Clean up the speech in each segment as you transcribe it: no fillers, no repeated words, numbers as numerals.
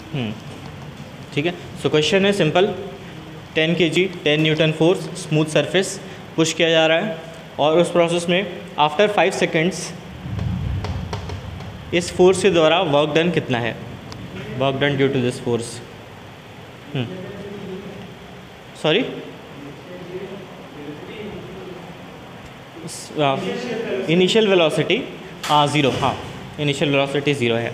ठीक है। So question है simple, 10 kg 10 newton force smooth surface push किया जा रहा है और उस प्रोसेस में आफ्टर 5 सेकेंड्स इस फोर्स के द्वारा वर्क डन कितना है, work done due to this force. Sorry, initial velocity zero, हाँ इनिशियल वेलोसिटी ज़ीरो है।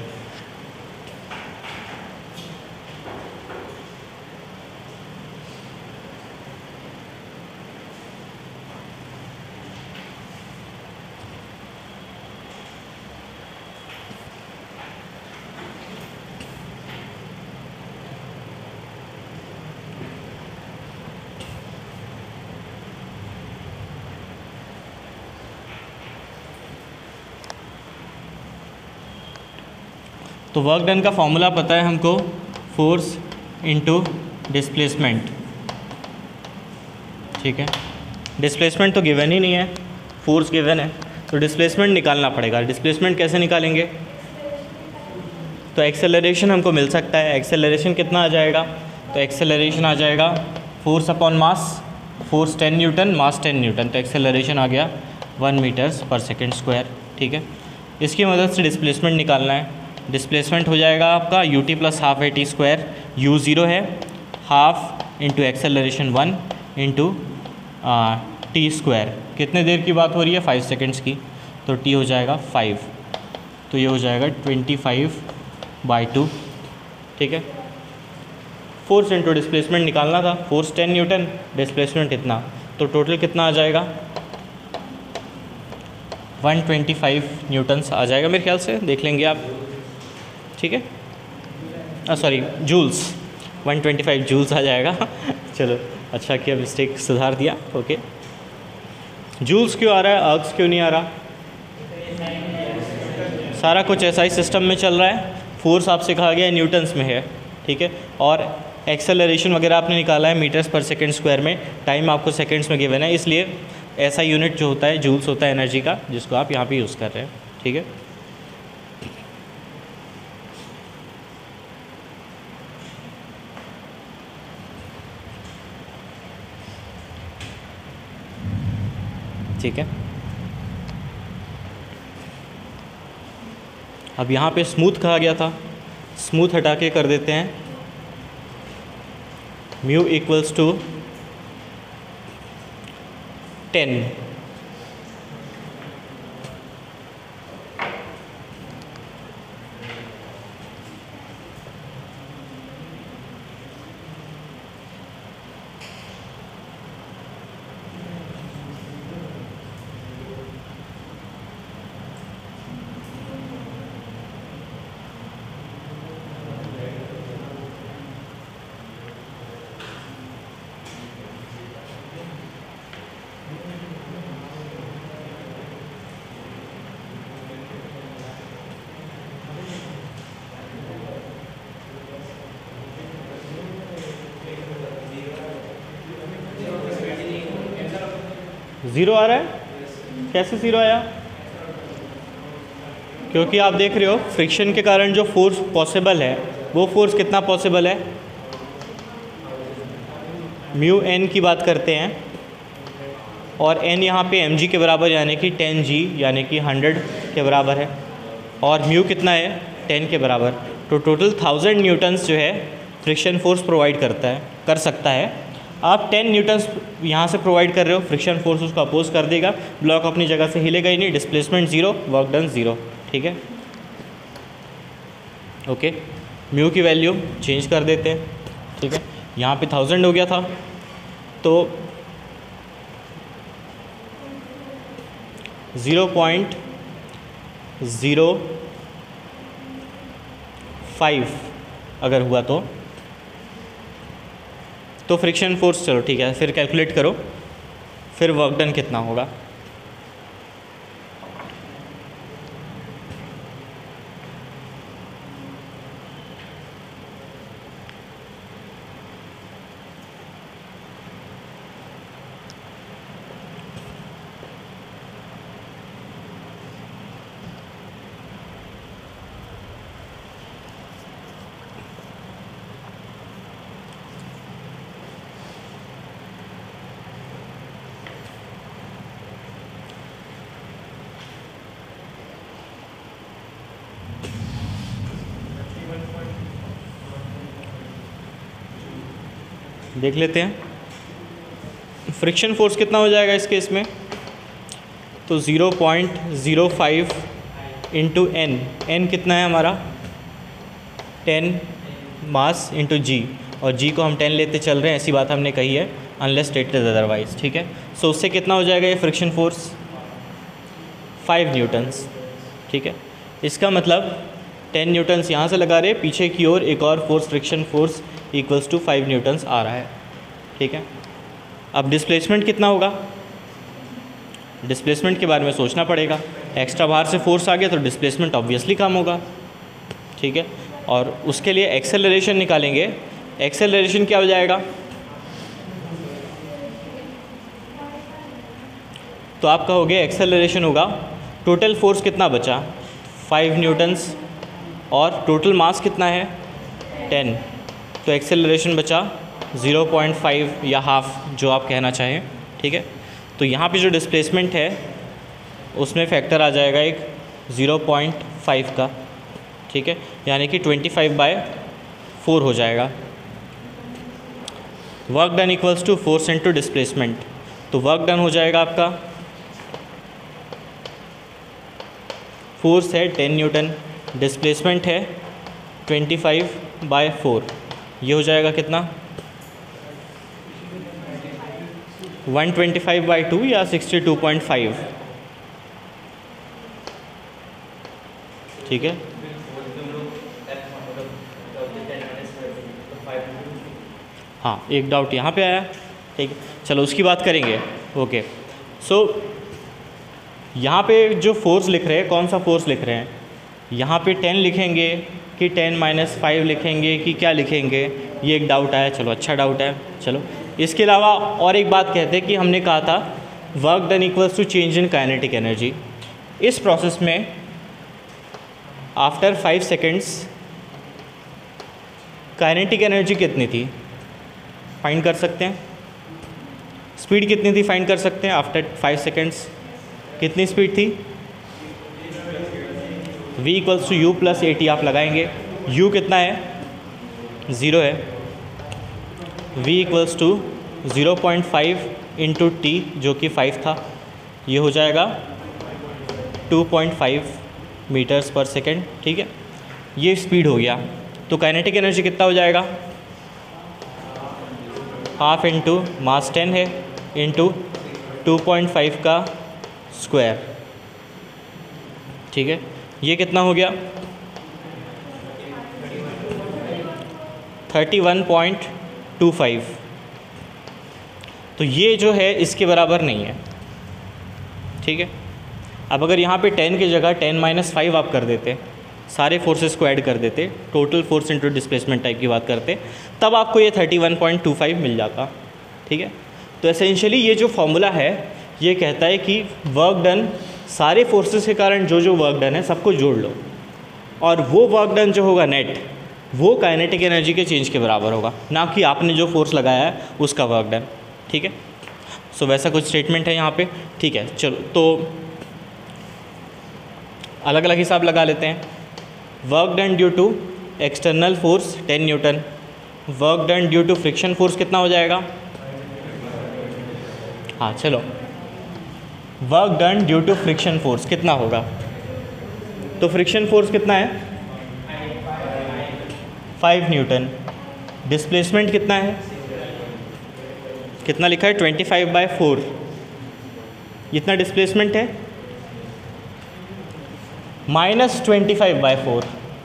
तो वर्क डन का फॉर्मूला पता है हमको, फोर्स इनटू डिस्प्लेसमेंट। ठीक है, डिस्प्लेसमेंट तो गिवन ही नहीं है, फोर्स गिवन है, तो डिस्प्लेसमेंट निकालना पड़ेगा। डिस्प्लेसमेंट कैसे निकालेंगे, तो एक्सेलरेशन हमको मिल सकता है। एक्सेलरेशन कितना आ जाएगा, तो एक्सेलरेशन आ जाएगा force upon mass, force 10 newton, mass 10 newton, तो एक्सेलरेशन आ गया 1 मीटर्स पर सेकेंड स्क्वायर। ठीक है, इसकी मदद से डिस्प्लेसमेंट निकालना है। डिस्प्लेसमेंट हो जाएगा आपका ut plus half A T square, u zero है, half into acceleration 1 into T square. कितने देर की बात हो रही है, 5 सेकेंड्स की, तो t हो जाएगा 5, तो ये हो जाएगा 25/2। ठीक है, फोर्स इंटू डिस्प्लेसमेंट निकालना था, फोर्स 10 न्यूटन, डिस्प्लेसमेंट इतना, तो टोटल कितना आ जाएगा 125 न्यूटन्स आ जाएगा मेरे ख्याल से, देख लेंगे आप। ठीक है, सॉरी जूल्स, 125 जूल्स आ जाएगा। चलो अच्छा किया, मिस्टेक सुधार दिया। ओके, जूल्स क्यों आ रहा है, अर्ग्स क्यों नहीं आ रहा, सारा कुछ ऐसा ही सिस्टम में चल रहा है। फोर्स आपसे कहा गया है न्यूटन्स में है, ठीक है, और एक्सेलरेशन वगैरह आपने निकाला है मीटर्स पर सेकेंड स्क्वायर में, टाइम आपको सेकेंड्स में गिवन है, इसलिए ऐसा यूनिट जो होता है जूल्स होता है एनर्जी का, जिसको आप यहाँ पे यूज़ कर रहे हैं। ठीक है, ठीक है। अब यहाँ पे स्मूथ कहा गया था, स्मूथ हटा के कर देते हैं म्यू इक्वल्स टू 10। ज़ीरो आ रहा है, कैसे ज़ीरो आया, क्योंकि आप देख रहे हो फ्रिक्शन के कारण जो फोर्स पॉसिबल है वो फोर्स कितना पॉसिबल है, म्यू एन की बात करते हैं, और एन यहाँ पे एम जी के बराबर यानी कि 10 जी यानी कि 100 के बराबर है, और म्यू कितना है 10 के बराबर, तो टोटल 1000 न्यूटन्स जो है फ्रिक्शन फोर्स प्रोवाइड कर सकता है। आप 10 न्यूटन्स यहाँ से प्रोवाइड कर रहे हो, फ्रिक्शन फोर्स उसको अपोज कर देगा, ब्लॉक अपनी जगह से हिलेगा ही नहीं, displacement zero, work done zero. ठीक है, ओके, म्यू की वैल्यू चेंज कर देते हैं। ठीक है, यहाँ पे 1000 हो गया था, तो 0.05 अगर हुआ तो फ्रिक्शन फोर्स, चलो ठीक है, फिर कैलकुलेट करो, फिर वर्क डन कितना होगा। देख लेते हैं फ्रिक्शन फोर्स कितना हो जाएगा इस केस में। तो 0.05 इंटू एन कितना है हमारा 10 मास इंटू जी, और जी को हम 10 लेते चल रहे हैं, ऐसी बात हमने कही है अनलेस स्टेटेड अदरवाइज, ठीक है। सो उससे कितना हो जाएगा ये फ्रिक्शन फोर्स 5 न्यूटन्स, ठीक है। इसका मतलब 10 न्यूटन्स यहाँ से लगा रहे, पीछे की ओर एक और force friction force equals to 5 newtons आ रहा है, ठीक है। अब डिस्प्लेसमेंट कितना होगा, डिस्प्लेसमेंट के बारे में सोचना पड़ेगा। एक्स्ट्रा बाहर से फोर्स आ गया तो डिस्प्लेसमेंट ऑब्वियसली कम होगा, ठीक है। और उसके लिए एक्सेलरेशन निकालेंगे। एक्सेलरेशन क्या हो जाएगा, तो आप कहोगे एक्सेलरेशन होगा, टोटल फोर्स कितना बचा 5 न्यूटन्स और टोटल मास कितना है 10, तो एक्सेलरेशन बचा 0.5 या हाफ, जो आप कहना चाहें, ठीक है। तो यहाँ पे जो डिस्प्लेसमेंट है उसमें फैक्टर आ जाएगा एक 0.5 का, ठीक है, यानी कि 25/4 हो जाएगा। Work done equals to force into displacement, तो वर्क डन हो जाएगा आपका, फोर्स है 10 न्यूटन, डिस्प्लेसमेंट है 25/4, ये हो जाएगा कितना 125/2 या 62.5, ठीक है। हाँ, एक डाउट यहाँ पे आया, ठीक है, चलो उसकी बात करेंगे। ओके, सो यहाँ पे जो फोर्स लिख रहे हैं, कौन सा फोर्स लिख रहे हैं, यहाँ पे 10 लिखेंगे कि 10-5 लिखेंगे कि क्या लिखेंगे, ये एक डाउट आया। चलो अच्छा डाउट है। चलो इसके अलावा और एक बात कहते हैं कि हमने कहा था work done equals to change in kinetic energy. इस प्रोसेस में आफ्टर 5 सेकेंड्स काइनेटिक एनर्जी कितनी थी फाइंड कर सकते हैं, स्पीड कितनी थी फाइंड कर सकते हैं। आफ्टर 5 सेकेंड्स कितनी स्पीड थी, v equals to u plus A T आप लगाएंगे। u कितना है 0 है, v equals to 0.5 into T जो कि 5 था, ये हो जाएगा 2.5 मीटर्स पर सेकेंड, ठीक है। ये स्पीड हो गया, तो काइनेटिक एनर्जी कितना हो जाएगा, हाफ इंटू मास 10 है इंटू 2.5 का स्क्वायर, ठीक है। ये कितना हो गया 31.25, तो ये जो है इसके बराबर नहीं है, ठीक है। अब अगर यहाँ पे 10 की जगह 10-5 आप कर देते, सारे फोर्सेस को ऐड कर देते, total force into displacement type की बात करते, तब आपको ये 31.25 मिल जाता, ठीक है। तो एसेंशियली ये जो फॉर्मूला है ये कहता है कि वर्क डन, सारे फोर्सेस के कारण जो जो वर्क डन है सबको जोड़ लो, और वो वर्क डन जो होगा नेट, वो काइनेटिक एनर्जी के चेंज के बराबर होगा, ना कि आपने जो फोर्स लगाया है उसका वर्क डन, ठीक है। सो वैसा कुछ स्टेटमेंट है यहाँ पे, ठीक है। चलो तो अलग अलग हिसाब लगा लेते हैं। Work done due to external force 10 newton, work done due to friction force कितना हो जाएगा, हाँ चलो, work done due to friction force कितना होगा, तो फ्रिक्शन फोर्स कितना है 5 न्यूटन, डिस्प्लेसमेंट कितना है, कितना लिखा है 25/4, इतना डिस्प्लेसमेंट है, -25/4,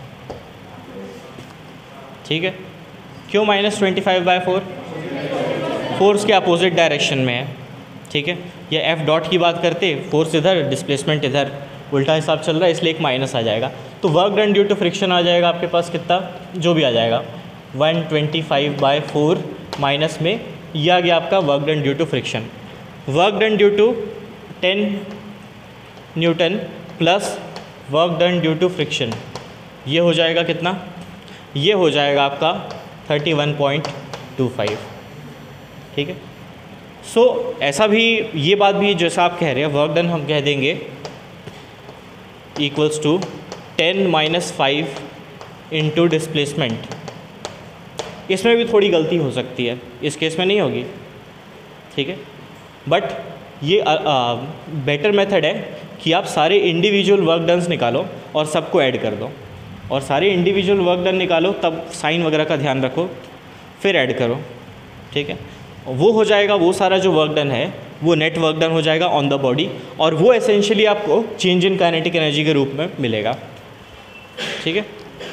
ठीक है। क्यों -25/4, फोर्स के अपोजिट डायरेक्शन में है, ठीक है। या एफ डॉट की बात करते, फोर्स इधर डिस्प्लेसमेंट इधर, उल्टा हिसाब चल रहा है इसलिए एक माइनस आ जाएगा, तो work done due to friction आ जाएगा आपके पास कितना, जो भी आ जाएगा 125/4 माइनस में यह आ गया आपका work done due to friction. Work done due to 10 newton plus work done due to friction, ये हो जाएगा कितना, ये हो जाएगा आपका 31.25, ठीक है। सो ऐसा भी, ये बात भी जैसा आप कह रहे हैं, वर्क डन हम कह देंगे इक्वल्स टू 10 - 5 इंटू डिस्प्लेसमेंट, इसमें भी थोड़ी गलती हो सकती है, इस केस में नहीं होगी, ठीक है। बट ये बेटर मेथड है कि आप सारे इंडिविजुअल वर्क डन्स निकालो और सबको ऐड कर दो, और सारे इंडिविजुअल वर्क डन निकालो, तब साइन वगैरह का ध्यान रखो, फिर ऐड करो, ठीक है। वो हो जाएगा, वो सारा जो वर्क डन है वो नेट वर्क डन हो जाएगा ऑन द बॉडी, और वो एसेंशियली आपको चेंज इन काइनेटिक एनर्जी के रूप में मिलेगा, ठीक है।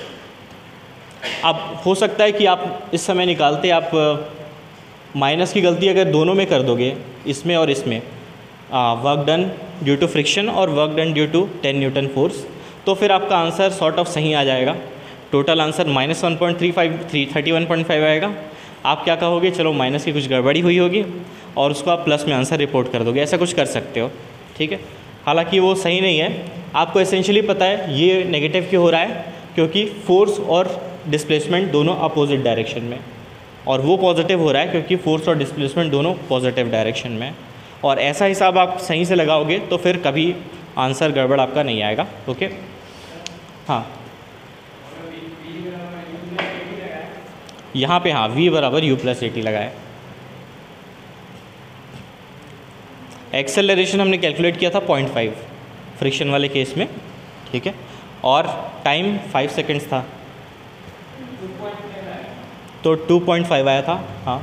अब हो सकता है कि आप इस समय निकालते आप माइनस की गलती अगर दोनों में कर दोगे, इसमें और इसमें, work done due to friction और work done due to 10 newton force, तो फिर आपका आंसर सॉर्ट ऑफ सही आ जाएगा। टोटल आंसर -1.35 आएगा। आप क्या कहोगे, चलो माइनस की कुछ गड़बड़ी हुई होगी और उसको आप प्लस में आंसर रिपोर्ट कर दोगे, ऐसा कुछ कर सकते हो, ठीक है। हालांकि वो सही नहीं है, आपको एसेंशियली पता है ये नेगेटिव क्यों हो रहा है, क्योंकि फोर्स और डिस्प्लेसमेंट दोनों अपोजिट डायरेक्शन में, और वो पॉजिटिव हो रहा है क्योंकि फोर्स और डिस्प्लेसमेंट दोनों पॉजिटिव डायरेक्शन में। और ऐसा हिसाब आप सही से लगाओगे तो फिर कभी आंसर गड़बड़ आपका नहीं आएगा, ओके। हाँ, यहाँ पे हाँ v बराबर u + at लगाए। एक्सेलरेशन हमने कैलकुलेट किया था 0.5 फ्रिक्शन वाले केस में, ठीक है, और टाइम 5 सेकेंड्स था, तो 2.5 आया था। हाँ,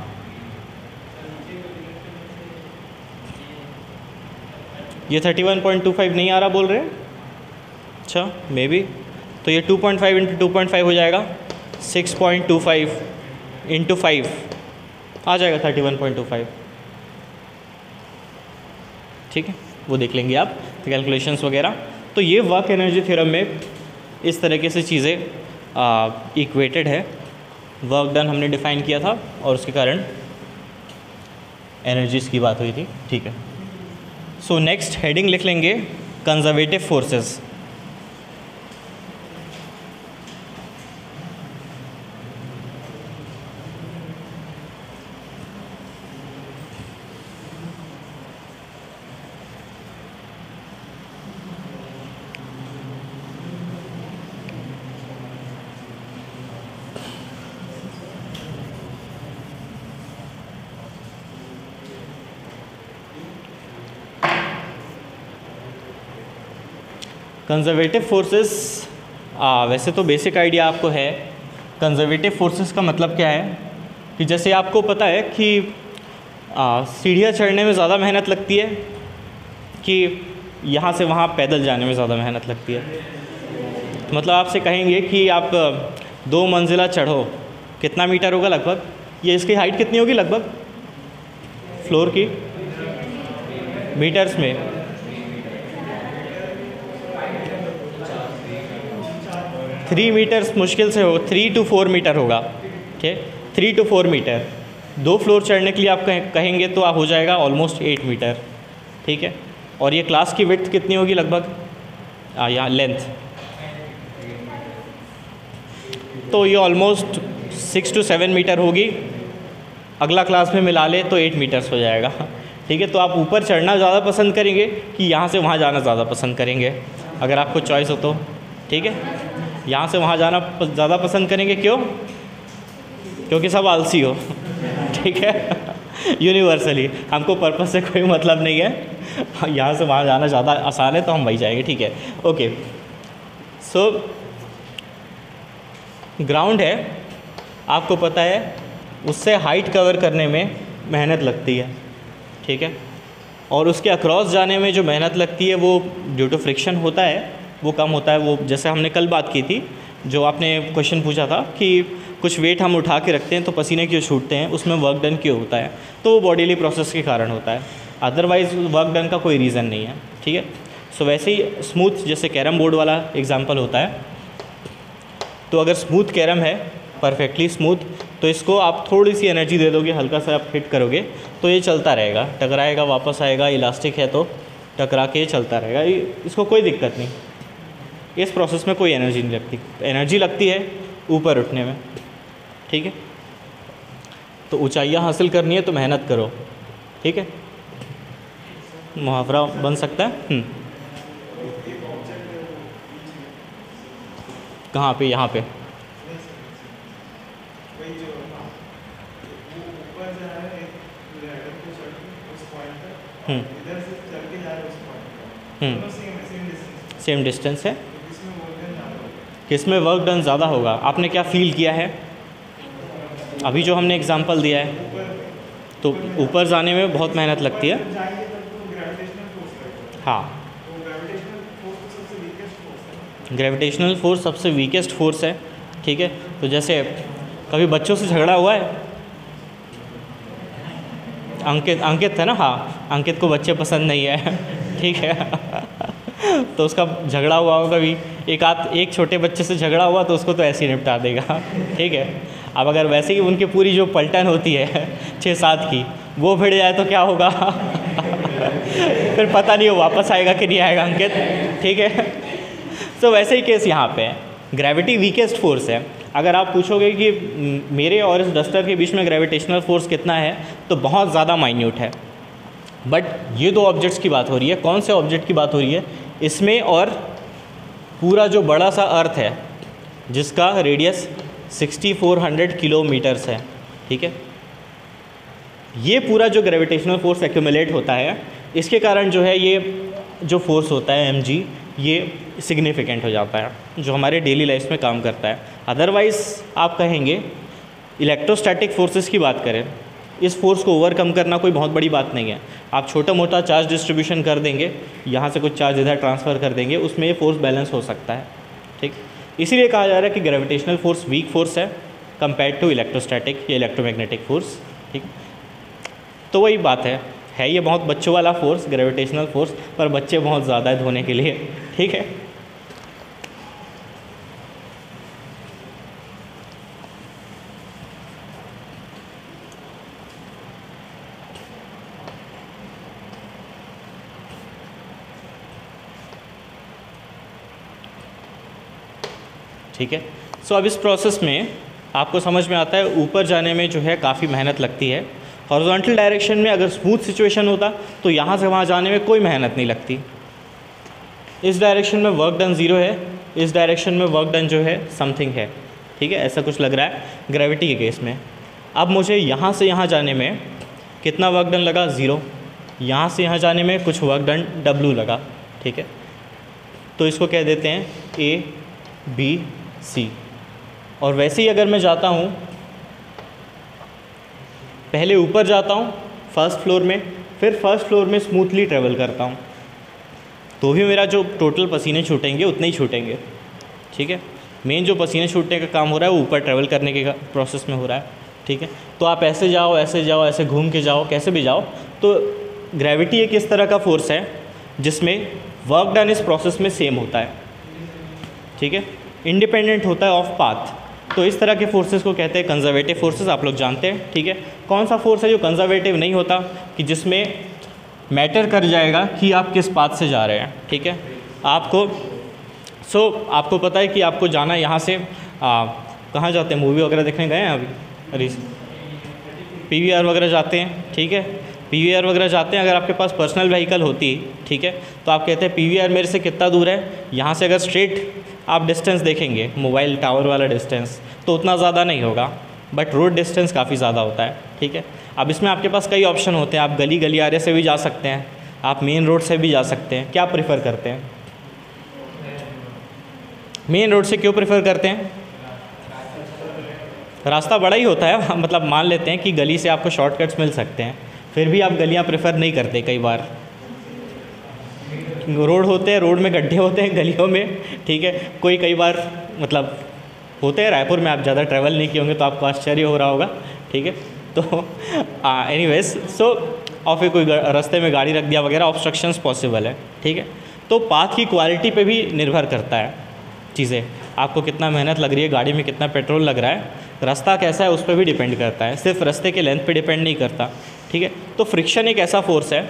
ये 31.25 नहीं आ रहा बोल रहे हैं, अच्छा मे बी, तो ये 2.5 × 2.5 हो जाएगा, 6.25 × 5 आ जाएगा 31.25, ठीक है, वो देख लेंगे आप कैलकुलेशंस वगैरह। तो ये वर्क एनर्जी थ्योरम में इस तरीके से चीज़ें इक्वेटेड है। वर्क डन हमने डिफाइन किया था और उसके कारण एनर्जीज की बात हुई थी, ठीक है। सो नेक्स्ट हेडिंग लिख लेंगे कंजर्वेटिव फोर्सेस। कंजर्वेटिव फोर्सेस, वैसे तो बेसिक आइडिया आपको है। कंजर्वेटिव फोर्सेस का मतलब क्या है कि जैसे आपको पता है कि सीढ़ियाँ चढ़ने में ज़्यादा मेहनत लगती है कि यहाँ से वहाँ पैदल जाने में ज़्यादा मेहनत लगती है। मतलब आपसे कहेंगे कि आप 2 मंजिला चढ़ो, कितना मीटर होगा लगभग, ये इसकी हाइट कितनी होगी लगभग फ्लोर की मीटर्स में, 3 मीटर्स मुश्किल से हो, 3 to 4 मीटर होगा, ठीक, 3 to 4 मीटर। 2 फ्लोर चढ़ने के लिए आप कहेंगे तो आप हो जाएगा ऑलमोस्ट 8 मीटर, ठीक है। और ये क्लास की विड्थ कितनी होगी लगभग, यहाँ लेंथ, तो ये ऑलमोस्ट 6 to 7 मीटर होगी। अगला क्लास में मिला ले तो 8 मीटर्स हो जाएगा, ठीक है। तो आप ऊपर चढ़ना ज़्यादा पसंद करेंगे कि यहाँ से वहाँ जाना ज़्यादा पसंद करेंगे, अगर आपको चॉइस हो तो, ठीक है। यहाँ से वहाँ जाना ज़्यादा पसंद करेंगे, क्यों? क्योंकि सब आलसी हो, ठीक है। यूनिवर्सली हमको पर्पस से कोई मतलब नहीं है, यहाँ से वहाँ जाना ज़्यादा आसान है तो हम वही जाएंगे, ठीक है, ओके। सो ग्राउंड है, आपको पता है उससे हाइट कवर करने में मेहनत लगती है, ठीक है, और उसके अक्रॉस जाने में जो मेहनत लगती है वो ड्यू टू फ्रिक्शन होता है, वो कम होता है। वो जैसे हमने कल बात की थी, जो आपने क्वेश्चन पूछा था कि कुछ वेट हम उठा के रखते हैं तो पसीने क्यों छूटते हैं, उसमें वर्क डन क्यों होता है, तो वो बॉडीली प्रोसेस के कारण होता है, अदरवाइज़ वर्क डन का कोई रीज़न नहीं है, ठीक है। सो वैसे ही स्मूथ, जैसे कैरम बोर्ड वाला एग्जांपल होता है, तो अगर स्मूथ कैरम है, परफेक्टली स्मूथ, तो इसको आप थोड़ी सी एनर्जी दे दोगे, हल्का सा आप हिट करोगे तो ये चलता रहेगा, टकराएगा, वापस आएगा, इलास्टिक है तो टकरा के चलता रहेगा, इसको कोई दिक्कत नहीं। इस प्रोसेस में कोई एनर्जी नहीं लगती, एनर्जी लगती है ऊपर उठने में, ठीक है। तो ऊंचाइयाँ हासिल करनी है तो मेहनत करो, ठीक है, मुहावरा बन सकता है। कहाँ पे? यहाँ पे हम्म, इधर से चल के जा रहे उस पॉइंट हम्म, दोनों सेम डिस्टेंस सेम डिस्टेंस है। इसमें वर्क डन ज़्यादा होगा। किस में वर्क डन ज़्यादा होगा? आपने क्या फील किया है अभी जो हमने एग्जांपल दिया है? तो ऊपर जाने में बहुत मेहनत लगती है। जब जाएंगे तब तो ग्रेविटेशनल फोर्स लगेगा। हाँ, तो ग्रेविटेशनल फोर्स तो सबसे वीकेस्ट फोर्स है। ग्रेविटेशनल फोर्स सबसे वीकेस्ट फोर्स है। ठीक है, तो जैसे कभी बच्चों से झगड़ा हुआ है? अंकित है ना, हाँ, अंकित को बच्चे पसंद नहीं है। ठीक है। तो उसका झगड़ा हुआ होगा कभी, एक छोटे बच्चे से झगड़ा हुआ तो उसको तो ऐसे ही निपटा देगा। ठीक है, अब अगर वैसे ही उनकी पूरी जो पलटन होती है 6-7 की वो भिड़ जाए तो क्या होगा? फिर पता नहीं वो वापस आएगा कि नहीं आएगा अंकित। ठीक है, तो वैसे ही केस यहाँ पे है। ग्रेविटी वीकेस्ट फोर्स है। अगर आप पूछोगे कि मेरे और इस डस्टर के बीच में ग्रेविटेशनल फोर्स कितना है, तो बहुत ज़्यादा माइन्यूट है। बट ये दो ऑब्जेक्ट्स की बात हो रही है। कौन से ऑब्जेक्ट की बात हो रही है? इसमें और पूरा जो बड़ा सा अर्थ है जिसका रेडियस 6400 किलोमीटर्स है। ठीक है, ये पूरा जो ग्रेविटेशनल फोर्स एक्यूमुलेट होता है, इसके कारण जो है ये जो फोर्स होता है mg, ये सिग्निफिकेंट हो जाता है, जो हमारे डेली लाइफ में काम करता है। अदरवाइज़ आप कहेंगे इलेक्ट्रोस्टैटिक फोर्सेस की बात करें, इस फोर्स को ओवरकम करना कोई बहुत बड़ी बात नहीं है। आप छोटा मोटा चार्ज डिस्ट्रीब्यूशन कर देंगे, यहाँ से कुछ चार्ज इधर ट्रांसफ़र कर देंगे, उसमें ये फोर्स बैलेंस हो सकता है। ठीक, इसीलिए कहा जा रहा है कि ग्रेविटेशनल फोर्स वीक फोर्स है कंपेयर्ड टू इलेक्ट्रोस्टैटिक या इलेक्ट्रोमैग्नेटिक फोर्स। ठीक, तो वही बात है ये बहुत बच्चों वाला फोर्स ग्रेविटेशनल फोर्स, पर बच्चे बहुत ज़्यादा है धोने के लिए। ठीक है, ठीक है। सो अब इस प्रोसेस में आपको समझ में आता है ऊपर जाने में जो है काफ़ी मेहनत लगती है। हॉरिजॉन्टल डायरेक्शन में अगर स्मूथ सिचुएशन होता तो यहाँ से वहाँ जाने में कोई मेहनत नहीं लगती। इस डायरेक्शन में वर्क डन 0 है, इस डायरेक्शन में वर्क डन जो है समथिंग है। ठीक है, ऐसा कुछ लग रहा है ग्रेविटी के केस में। अब मुझे यहाँ से यहाँ जाने में कितना वर्क डन लगा? 0। यहाँ से यहाँ जाने में कुछ वर्क डन W लगा। ठीक है, तो इसको कह देते हैं ABC। और वैसे ही अगर मैं जाता हूँ, पहले ऊपर जाता हूँ फर्स्ट फ्लोर में, फिर फर्स्ट फ्लोर में स्मूथली ट्रेवल करता हूँ, तो भी मेरा जो टोटल पसीने छूटेंगे उतने ही छूटेंगे। ठीक है, मेन जो पसीने छूटने का काम हो रहा है वो ऊपर ट्रैवल करने के प्रोसेस में हो रहा है। ठीक है, तो आप ऐसे जाओ, ऐसे घूम के जाओ, कैसे भी जाओ, तो ग्रेविटी एक इस तरह का फोर्स है जिसमें वर्क डन इस प्रोसेस में सेम होता है। ठीक है, इंडिपेंडेंट होता है ऑफ पाथ। तो इस तरह के फोर्सेस को कहते हैं कंजर्वेटिव फोर्सेस, आप लोग जानते हैं। ठीक है, कौन सा फोर्स है जो कंजर्वेटिव नहीं होता, कि जिसमें मैटर कर जाएगा कि आप किस पाथ से जा रहे हैं। ठीक है, आपको आपको पता है कि आपको जाना यहाँ से कहाँ जाते हैं, मूवी वगैरह देखने गए हैं अभी? PVR वगैरह जाते हैं। ठीक है, PVR वगैरह जाते हैं। अगर आपके पास पर्सनल व्हीकल होती, ठीक है, तो आप कहते हैं PVR मेरे से कितना दूर है। यहाँ से अगर स्ट्रेट आप डिस्टेंस देखेंगे, मोबाइल टावर वाला डिस्टेंस, तो उतना ज़्यादा नहीं होगा, बट रोड डिस्टेंस काफ़ी ज़्यादा होता है। ठीक है, अब इसमें आपके पास कई ऑप्शन होते हैं। आप गली गलियारे से भी जा सकते हैं, आप मेन रोड से भी जा सकते हैं। क्या प्रेफर करते हैं? मेन रोड से क्यों प्रेफर करते हैं? रास्ता बड़ा ही होता है, मतलब मान लेते हैं कि गली से आपको शॉर्टकट्स मिल सकते हैं, फिर भी आप गलियां प्रेफर नहीं करते। कई बार रोड होते हैं, रोड में गड्ढे होते हैं गलियों में। ठीक है, कोई कई बार मतलब होते हैं। रायपुर में आप ज़्यादा ट्रैवल नहीं किए होंगे तो आपको आश्चर्य हो रहा होगा। ठीक है, तो एनीवेज और फिर कोई रास्ते में गाड़ी रख दिया वगैरह, ऑब्स्ट्रक्शंस पॉसिबल है। ठीक है, तो पाथ की क्वालिटी पे भी निर्भर करता है चीज़ें। आपको कितना मेहनत लग रही है, गाड़ी में कितना पेट्रोल लग रहा है, रास्ता कैसा है, उस पर भी डिपेंड करता है, सिर्फ रास्ते के लेंथ पे डिपेंड नहीं करता। ठीक है, तो फ्रिक्शन एक ऐसा फोर्स है,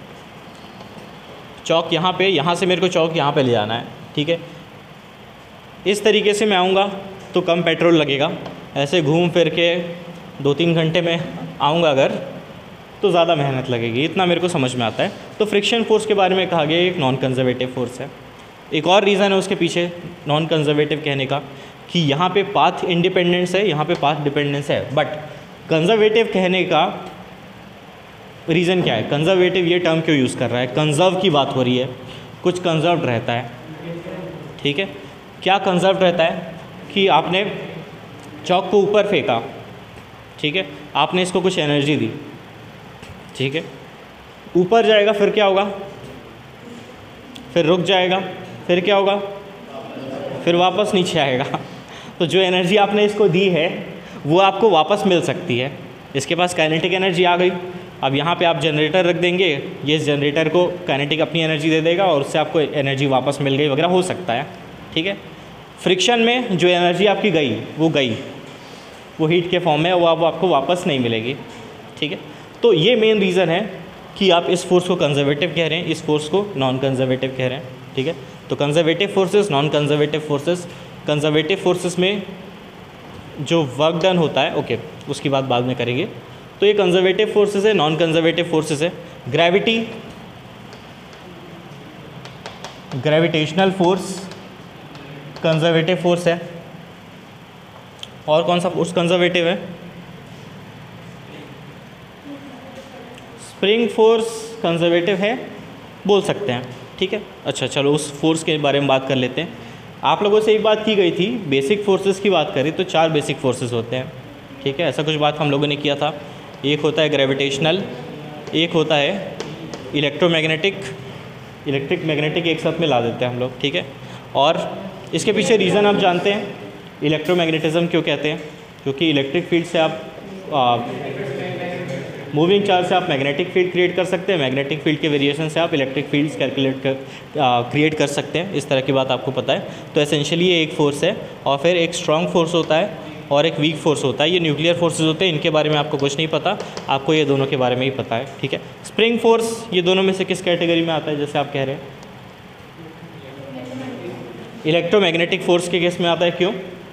चौक यहाँ पे, यहाँ से मेरे को चौक यहाँ पे ले जाना है। ठीक है, इस तरीके से मैं आऊँगा तो कम पेट्रोल लगेगा। ऐसे घूम फिर के 2-3 घंटे में आऊँगा अगर, तो ज़्यादा मेहनत लगेगी। इतना मेरे को समझ में आता है। तो फ्रिक्शन फोर्स के बारे में कहा गया एक नॉन कंजर्वेटिव फोर्स है। एक और रीज़न है उसके पीछे नॉन कंजर्वेटिव कहने का, कि यहाँ पे पाथ इंडिपेंडेंस है, यहाँ पे पाथ डिपेंडेंस है। बट कंजर्वेटिव कहने का रीज़न क्या है, कंजर्वेटिव ये टर्म क्यों यूज़ कर रहा है, कंजर्व की बात हो रही है, कुछ कंजर्व रहता है, ठीक है। क्या कंजर्व रहता है कि आपने चौक को ऊपर फेंका, ठीक है, आपने इसको कुछ एनर्जी दी, ठीक है, ऊपर जाएगा फिर क्या होगा, फिर रुक जाएगा, फिर क्या होगा, फिर वापस नीचे आएगा। तो जो एनर्जी आपने इसको दी है वो आपको वापस मिल सकती है, इसके पास काइनेटिक एनर्जी आ गई। अब यहाँ पे आप जनरेटर रख देंगे, ये इस जनरेटर को काइनेटिक अपनी एनर्जी दे देगा और उससे आपको एनर्जी वापस मिल गई वगैरह हो सकता है, ठीक है। फ्रिक्शन में जो एनर्जी आपकी गई वो हीट के फॉर्म में, वो आपको वापस नहीं मिलेगी, ठीक है। तो ये मेन रीज़न है कि आप इस फोर्स को कंजर्वेटिव कह रहे हैं, इस फोर्स को नॉन कंजर्वेटिव कह रहे हैं, ठीक है। तो conservative forces, non conservative forces, conservative forces में जो वर्क डन होता है, ओके उसकी बात बाद में करेंगे। तो ये कंजर्वेटिव फोर्सेस है, नॉन कंजर्वेटिव फोर्सेस है। Gravity, gravitational force conservative force है। और कौन सा फोर्स कंजर्वेटिव है, स्प्रिंग फोर्स कंजर्वेटिव है बोल सकते हैं, ठीक है। अच्छा चलो उस फोर्स के बारे में बात कर लेते हैं। आप लोगों से एक बात की गई थी, बेसिक फोर्सेस की बात करें तो 4 बेसिक फोर्सेस होते हैं, ठीक है, ऐसा कुछ बात हम लोगों ने किया था। एक होता है ग्रेविटेशनल, एक होता है इलेक्ट्रोमैग्नेटिक, इलेक्ट्रिक मैग्नेटिक एक साथ में ला देते हैं हम लोग, ठीक है। और इसके पीछे रीज़न आप जानते हैं, इलेक्ट्रोमैग्नेटिज्म क्यों कहते हैं, क्योंकि इलेक्ट्रिक फील्ड से आप मूविंग चार्ज से आप मैग्नेटिक फील्ड क्रिएट कर सकते हैं, मैग्नेटिक फील्ड के वेरिएशन से आप इलेक्ट्रिक फील्ड्स क्रिएट कर सकते हैं, इस तरह की बात आपको पता है। तो एसेंशियली ये एक फोर्स है, और फिर एक स्ट्रॉन्ग फोर्स होता है और एक वीक फोर्स होता है। ये न्यूक्लियर फोर्सेज होते हैं, इनके बारे में आपको कुछ नहीं पता, आपको ये दोनों के बारे में ही पता है, ठीक है। स्प्रिंग फोर्स ये दोनों में से किस कैटेगरी में आता है, जैसे आप कह रहे हैं इलेक्ट्रोमैग्नेटिक फोर्स के केस में आता है, क्यों?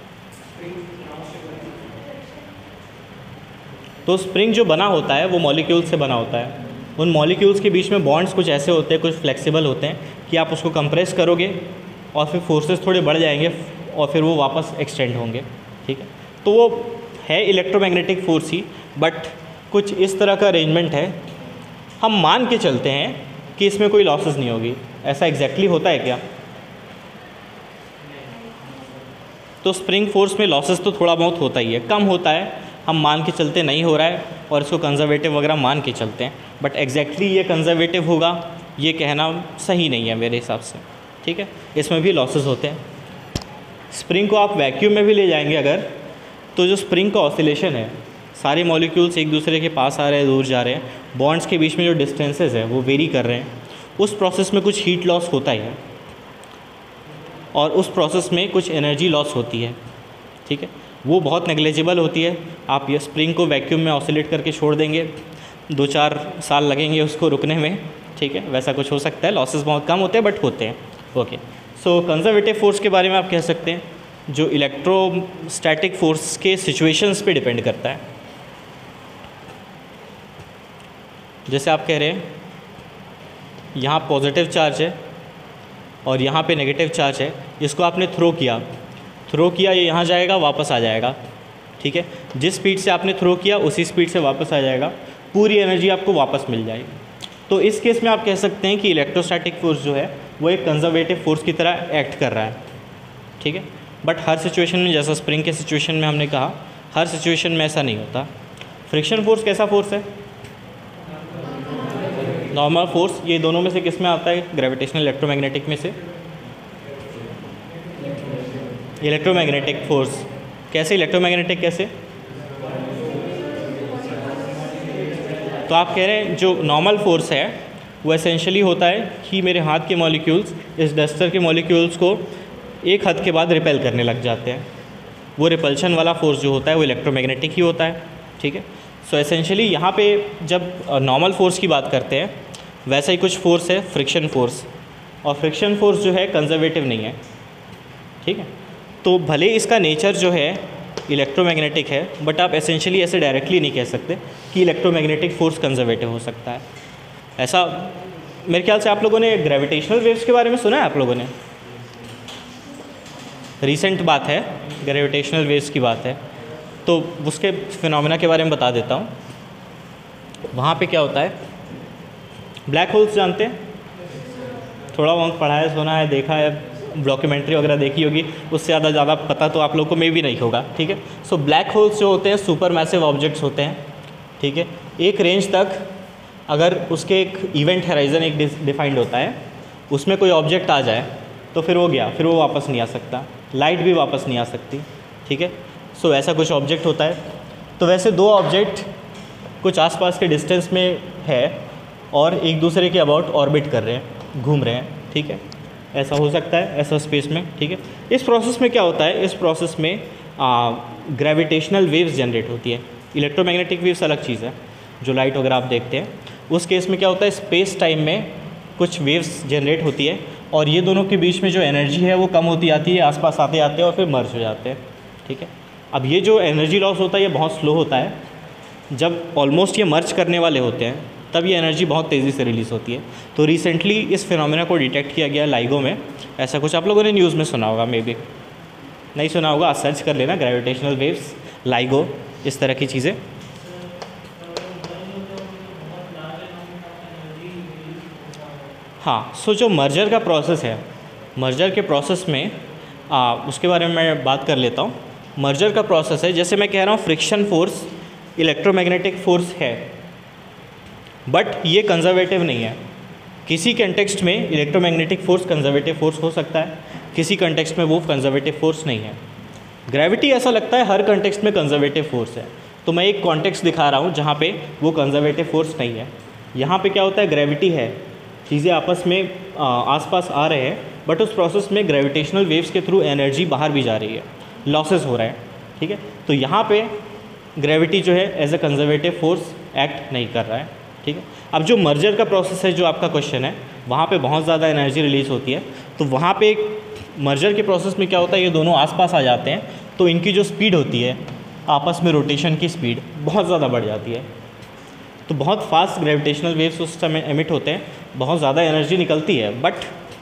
तो स्प्रिंग जो बना होता है वो मॉलिक्यूल्स से बना होता है, उन मॉलिक्यूल्स के बीच में बॉन्ड्स कुछ ऐसे होते हैं, कुछ फ्लेक्सिबल होते हैं कि आप उसको कंप्रेस करोगे और फिर फोर्सेस थोड़े बढ़ जाएंगे और फिर वो वापस एक्सटेंड होंगे, ठीक है। तो वो है इलेक्ट्रोमैग्नेटिक फोर्स ही, बट कुछ इस तरह का अरेंजमेंट है, हम मान के चलते हैं कि इसमें कोई लॉसेस नहीं होगी। ऐसा एग्जैक्टली होता है क्या? तो स्प्रिंग फोर्स में लॉसेस तो थोड़ा बहुत होता ही है, कम होता है, हम मान के चलते नहीं हो रहा है और इसको कंजर्वेटिव वगैरह मान के चलते हैं, बट एग्जैक्टली ये कंजर्वेटिव होगा ये कहना सही नहीं है मेरे हिसाब से, ठीक है। इसमें भी लॉसेस होते हैं। स्प्रिंग को आप वैक्यूम में भी ले जाएंगे अगर, तो जो स्प्रिंग का ऑसिलेशन है, सारे मॉलिक्यूल्स एक दूसरे के पास आ रहे हैं, दूर जा रहे हैं, बॉन्ड्स के बीच में जो डिस्टेंसेस है वो वेरी कर रहे हैं, उस प्रोसेस में कुछ हीट लॉस होता ही है और उस प्रोसेस में कुछ एनर्जी लॉस होती है, ठीक है। वो बहुत नेग्लिजिबल होती है। आप ये स्प्रिंग को वैक्यूम में ऑसिलेट करके छोड़ देंगे, 2-4 साल लगेंगे उसको रुकने में, ठीक है, वैसा कुछ हो सकता है। लॉसेस बहुत कम होते हैं बट होते हैं, ओके। सो कंजर्वेटिव फोर्स के बारे में आप कह सकते हैं जो इलेक्ट्रोस्टैटिक फोर्स के सिचुएशंस पे डिपेंड करता है। जैसे आप कह रहे हैं यहाँ पॉजिटिव चार्ज है और यहाँ पे नेगेटिव चार्ज है, इसको आपने थ्रो किया, ये यहाँ जाएगा वापस आ जाएगा, ठीक है। जिस स्पीड से आपने थ्रो किया उसी स्पीड से वापस आ जाएगा, पूरी एनर्जी आपको वापस मिल जाएगी। तो इस केस में आप कह सकते हैं कि इलेक्ट्रोस्टैटिक फोर्स जो है वो एक कंजर्वेटिव फोर्स की तरह एक्ट कर रहा है, ठीक है। बट हर सिचुएशन में, जैसा स्प्रिंग के सिचुएशन में हमने कहा, हर सिचुएशन में ऐसा नहीं होता। फ्रिक्शन फोर्स कैसा फोर्स है? Normal force. ये दोनों में से किस में आता है? ग्रेविटेशनल इलेक्ट्रोमैग्नेटिक में से। इलेक्ट्रोमैग्नेटिक फोर्स कैसे? इलेक्ट्रोमैग्नेटिक कैसे? तो आप कह रहे हैं जो नॉर्मल फोर्स है वो एसेंशियली होता है कि मेरे हाथ के मॉलिक्यूल्स इस डस्टर के मॉलिक्यूल्स को एक हद के बाद रिपेल करने लग जाते हैं। वो रिपल्शन वाला फोर्स जो होता है वो इलेक्ट्रोमैग्नेटिक ही होता है, ठीक है। सो एसेंशियली यहाँ पे जब नॉर्मल फोर्स की बात करते हैं वैसा ही कुछ फोर्स है फ्रिक्शन फोर्स, और फ्रिक्शन फोर्स जो है कंजर्वेटिव नहीं है, ठीक है। तो भले इसका नेचर जो है इलेक्ट्रोमैग्नेटिक है, बट आप एसेंशियली ऐसे डायरेक्टली नहीं कह सकते कि इलेक्ट्रोमैग्नेटिक फोर्स कंजर्वेटिव हो सकता है। ऐसा मेरे ख्याल से आप लोगों ने ग्रेविटेशनल वेव्स के बारे में सुना है, आप लोगों ने? रीसेंट बात है, ग्रेविटेशनल वेव्स की बात है, तो उसके फिनोमेना के बारे में बता देता हूँ। वहाँ पे क्या होता है, ब्लैक होल्स जानते हैं, थोड़ा बहुत पढ़ा है, सुना है, देखा है, डॉक्यूमेंट्री वगैरह देखी होगी, उससे ज़्यादा पता तो आप लोग को मे भी नहीं होगा, ठीक है। सो ब्लैक होल्स जो होते हैं सुपर मैसिव ऑब्जेक्ट्स होते हैं, ठीक है। एक रेंज तक अगर उसके एक इवेंट हैराइजन एक डिफाइंड होता है, उसमें कोई ऑब्जेक्ट आ जाए तो फिर वो गया, फिर वो वापस नहीं आ सकता, लाइट भी वापस नहीं आ सकती, ठीक है। सो ऐसा कुछ ऑब्जेक्ट होता है। तो वैसे दो ऑब्जेक्ट कुछ आसपास के डिस्टेंस में है और एक दूसरे के अबाउट ऑर्बिट कर रहे हैं, घूम रहे हैं, ठीक है। ऐसा हो सकता है, ऐसा स्पेस में, ठीक है। इस प्रोसेस में क्या होता है, इस प्रोसेस में ग्रेविटेशनल वेव्स जनरेट होती है। इलेक्ट्रोमैग्नेटिक वेव्स अलग चीज़ है, जो लाइट वगैरह आप देखते हैं, उस केस में क्या होता है, स्पेस टाइम में कुछ वेव्स जनरेट होती है और ये दोनों के बीच में जो एनर्जी है वो कम होती जाती है, आसपास आते आते और फिर मर्ज हो जाते हैं, ठीक है। अब ये जो एनर्जी लॉस होता है ये बहुत स्लो होता है, जब ऑलमोस्ट ये मर्ज करने वाले होते हैं तब ये एनर्जी बहुत तेज़ी से रिलीज़ होती है। तो रिसेंटली इस फिनोमेना को डिटेक्ट किया गया लाइगो में, ऐसा कुछ आप लोगों ने न्यूज़ में सुना होगा, मे बी नहीं सुना होगा, आप सर्च कर लेना, ग्रेविटेशनल वेव्स, लाइगो, इस तरह की चीज़ें। हाँ, सो जो मर्जर का प्रोसेस है, मर्जर के प्रोसेस में उसके बारे में मैं बात कर लेता हूँ। मर्जर का प्रोसेस है, जैसे मैं कह रहा हूँ फ्रिक्शन फोर्स इलेक्ट्रोमैग्नेटिक फोर्स है, बट ये कंजर्वेटिव नहीं है। किसी कंटेक्स्ट में इलेक्ट्रोमैग्नेटिक फोर्स कंजर्वेटिव फोर्स हो सकता है, किसी कंटेक्स्ट में वो कंजर्वेटिव फोर्स नहीं है। ग्रेविटी ऐसा लगता है हर कंटेक्स्ट में कंजर्वेटिव फोर्स है, तो मैं एक कॉन्टेक्स्ट दिखा रहा हूँ जहाँ पे वो कंजर्वेटिव फोर्स नहीं है। यहाँ पे क्या होता है, ग्रेविटी है, चीज़ें आपस में आसपास आ रहे हैं, बट उस प्रोसेस में ग्रेविटेशनल वेव्स के थ्रू एनर्जी बाहर भी जा रही है, लॉसेस हो रहे हैं, ठीक है। तो यहाँ पे ग्रेविटी जो है as a conservative force act नहीं कर रहा है, ठीक है। अब जो मर्जर का प्रोसेस है, जो आपका क्वेश्चन है, वहाँ पे बहुत ज़्यादा एनर्जी रिलीज़ होती है। तो वहाँ पे मर्जर के प्रोसेस में क्या होता है, ये दोनों आसपास आ जाते हैं, तो इनकी जो स्पीड होती है आपस में, रोटेशन की स्पीड बहुत ज़्यादा बढ़ जाती है। तो बहुत फास्ट ग्रेविटेशनल वेव्स उस समय एमिट होते हैं, बहुत ज़्यादा एनर्जी निकलती है। बट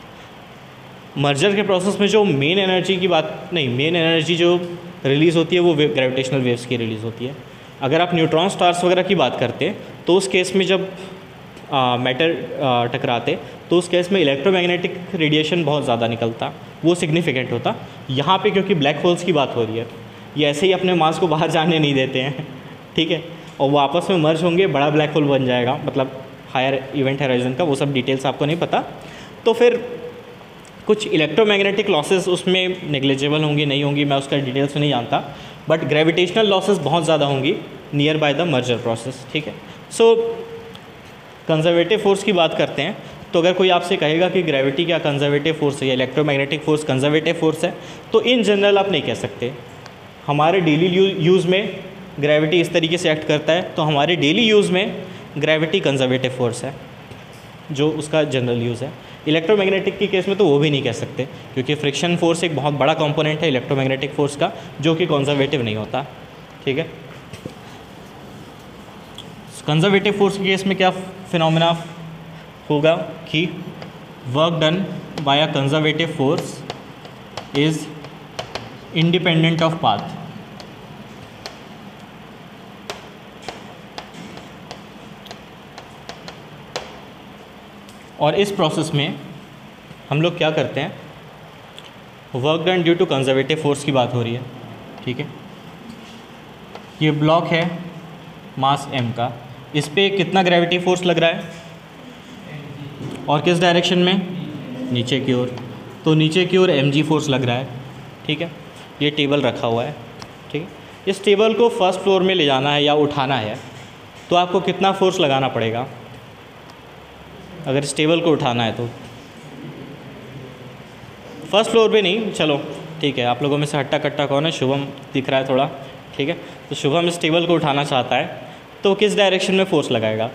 मर्जर के प्रोसेस में जो मेन एनर्जी की बात नहीं, मेन एनर्जी जो रिलीज़ होती है वो ग्रेविटेशनल वेव्स की रिलीज़ होती है। अगर आप न्यूट्रॉन स्टार्स वगैरह की बात करते हैं तो उस केस में जब मैटर टकराते तो उस केस में इलेक्ट्रोमैग्नेटिक रेडिएशन बहुत ज़्यादा निकलता, वो सिग्निफिकेंट होता। यहाँ पे क्योंकि ब्लैक होल्स की बात हो रही है, ये ऐसे ही अपने मास को बाहर जाने नहीं देते हैं, ठीक है, और वो आपस में मर्ज होंगे, बड़ा ब्लैक होल बन जाएगा, मतलब हायर इवेंट हैराइजन का, वो सब डिटेल्स आपको नहीं पता। तो फिर कुछ इलेक्ट्रोमैग्नेटिक लॉसेस उसमें नेग्लिजिबल होंगी, नहीं होंगी, मैं उसका डिटेल्स नहीं जानता, बट ग्रेविटेशनल लॉसेस बहुत ज़्यादा होंगी near by the merger process, ठीक है। सो कंजर्वेटिव फोर्स की बात करते हैं, तो अगर कोई आपसे कहेगा कि ग्रेविटी क्या कंजर्वेटिव फोर्स है या इलेक्ट्रोमैग्नेटिक फोर्स कंजर्वेटिव फोर्स है, तो इन जनरल आप नहीं कह सकते। हमारे डेली यूज़ में ग्रेविटी इस तरीके से एक्ट करता है, तो हमारे डेली यूज़ में ग्रेविटी कंजर्वेटिव फोर्स है, जो उसका जनरल यूज़ है। इलेक्ट्रोमैग्नेटिक के केस में तो वो भी नहीं कह सकते, क्योंकि फ्रिक्शन फोर्स एक बहुत बड़ा कंपोनेंट है इलेक्ट्रोमैग्नेटिक फोर्स का, जो कि कंजर्वेटिव नहीं होता, ठीक है। कंजर्वेटिव फोर्स के केस में क्या फिनोमेना होगा कि work done by a conservative force is independent of path. और इस प्रोसेस में हम लोग क्या करते हैं, work done due to conservative force की बात हो रही है, ठीक है। ये ब्लॉक है मास m का, इस पे कितना ग्रेविटी फोर्स लग रहा है और किस डायरेक्शन में, नीचे की ओर, तो नीचे की ओर mg फोर्स लग रहा है, ठीक है। ये टेबल रखा हुआ है, ठीक है। इस टेबल को फर्स्ट फ्लोर में ले जाना है या उठाना है, तो आपको कितना फोर्स लगाना पड़ेगा अगर इस टेबल को उठाना है तो? फर्स्ट फ्लोर पे नहीं, चलो ठीक है, आप लोगों में से हट्टा कट्टा कौन है, शुभम दिख रहा है थोड़ा, ठीक है। तो शुभम इस टेबल को उठाना चाहता है, तो किस डायरेक्शन में फोर्स लगाएगा,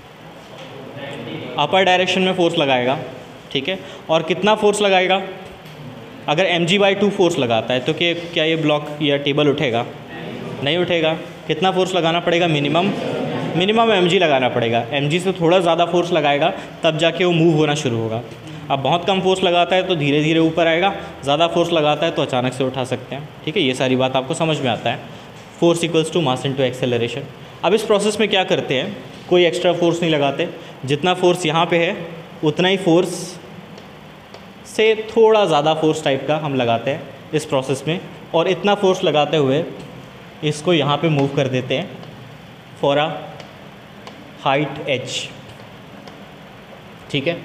अपर डायरेक्शन में फोर्स लगाएगा, ठीक है। और कितना फोर्स लगाएगा, अगर mg/2 फोर्स लगाता है तो क्या ये ब्लॉक या टेबल उठेगा, नहीं उठेगा। कितना फोर्स लगाना पड़ेगा, मिनिमम mg लगाना पड़ेगा। mg से थोड़ा ज़्यादा फोर्स लगाएगा तब जाके वो मूव होना शुरू होगा। अब बहुत कम फोर्स लगाता है तो धीरे धीरे ऊपर आएगा, ज़्यादा फोर्स लगाता है तो अचानक से उठा सकते हैं, ठीक है। ये सारी बात आपको समझ में आता है। Force equals to mass into acceleration. अब इस प्रोसेस में क्या करते हैं, कोई एक्स्ट्रा फोर्स नहीं लगाते, जितना फोर्स यहाँ पे है उतना ही फोर्स से थोड़ा ज़्यादा फोर्स टाइप का हम लगाते हैं इस प्रोसेस में, और इतना फोर्स लगाते हुए इसको यहाँ पे मूव कर देते हैं फॉर अ हाइट h। ठीक है,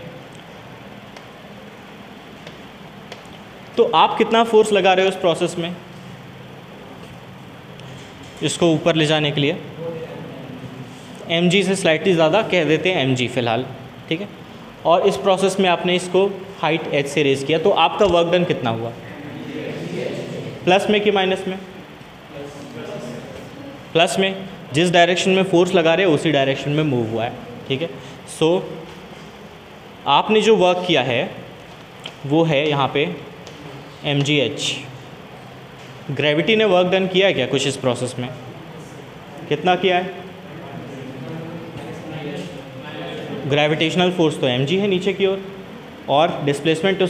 तो आप कितना फोर्स लगा रहे हो इस प्रोसेस में इसको ऊपर ले जाने के लिए? mg से स्लाइटली ज़्यादा कह देते हैं mg फ़िलहाल। ठीक है, और इस प्रोसेस में आपने इसको हाइट h से रेज किया, तो आपका वर्क डन कितना हुआ? प्लस में कि माइनस में? प्लस में। जिस डायरेक्शन में फोर्स लगा रहे हैं उसी डायरेक्शन में मूव हुआ है। ठीक है, सो आपने जो वर्क किया है वो है यहाँ पे mgh। ग्रेविटी ने वर्क डन किया है क्या कुछ इस प्रोसेस में? कितना किया है? ग्रेविटेशनल फोर्स तो mg है नीचे की ओर, और डिस्प्लेसमेंट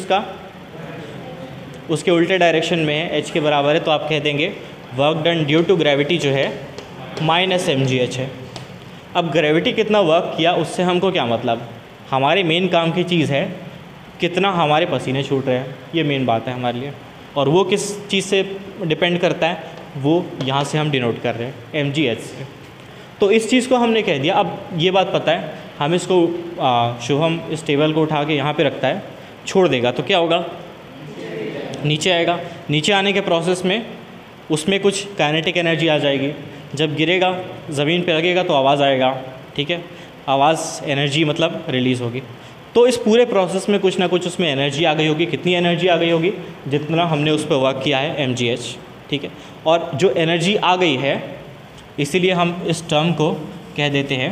उसके उल्टे डायरेक्शन में है, h के बराबर है, तो आप कह देंगे work done due to gravity जो है माइनस mgh है। अब ग्रेविटी कितना वर्क किया उससे हमको क्या मतलब? हमारे मेन काम की चीज़ है कितना हमारे पसीने छूट रहे हैं, ये मेन बात है हमारे लिए, और वो किस चीज़ से डिपेंड करता है, वो यहाँ से हम डिनोट कर रहे हैं mgh से। तो इस चीज़ को हमने कह दिया। अब ये बात पता है, हम इसको शुभम इस टेबल को उठा के यहाँ पे रखता है, छोड़ देगा तो क्या होगा? नीचे आएगा। नीचे आने के प्रोसेस में उसमें कुछ काइनेटिक एनर्जी आ जाएगी, जब गिरेगा ज़मीन पे लगेगा तो आवाज़ आएगा। ठीक है, आवाज़ एनर्जी मतलब रिलीज़ होगी। तो इस पूरे प्रोसेस में कुछ ना कुछ उसमें एनर्जी आ गई होगी। कितनी एनर्जी आ गई होगी? जितना हमने उस पर वर्क किया है mgh। ठीक है, और जो एनर्जी आ गई है इसीलिए हम इस टर्म को कह देते हैं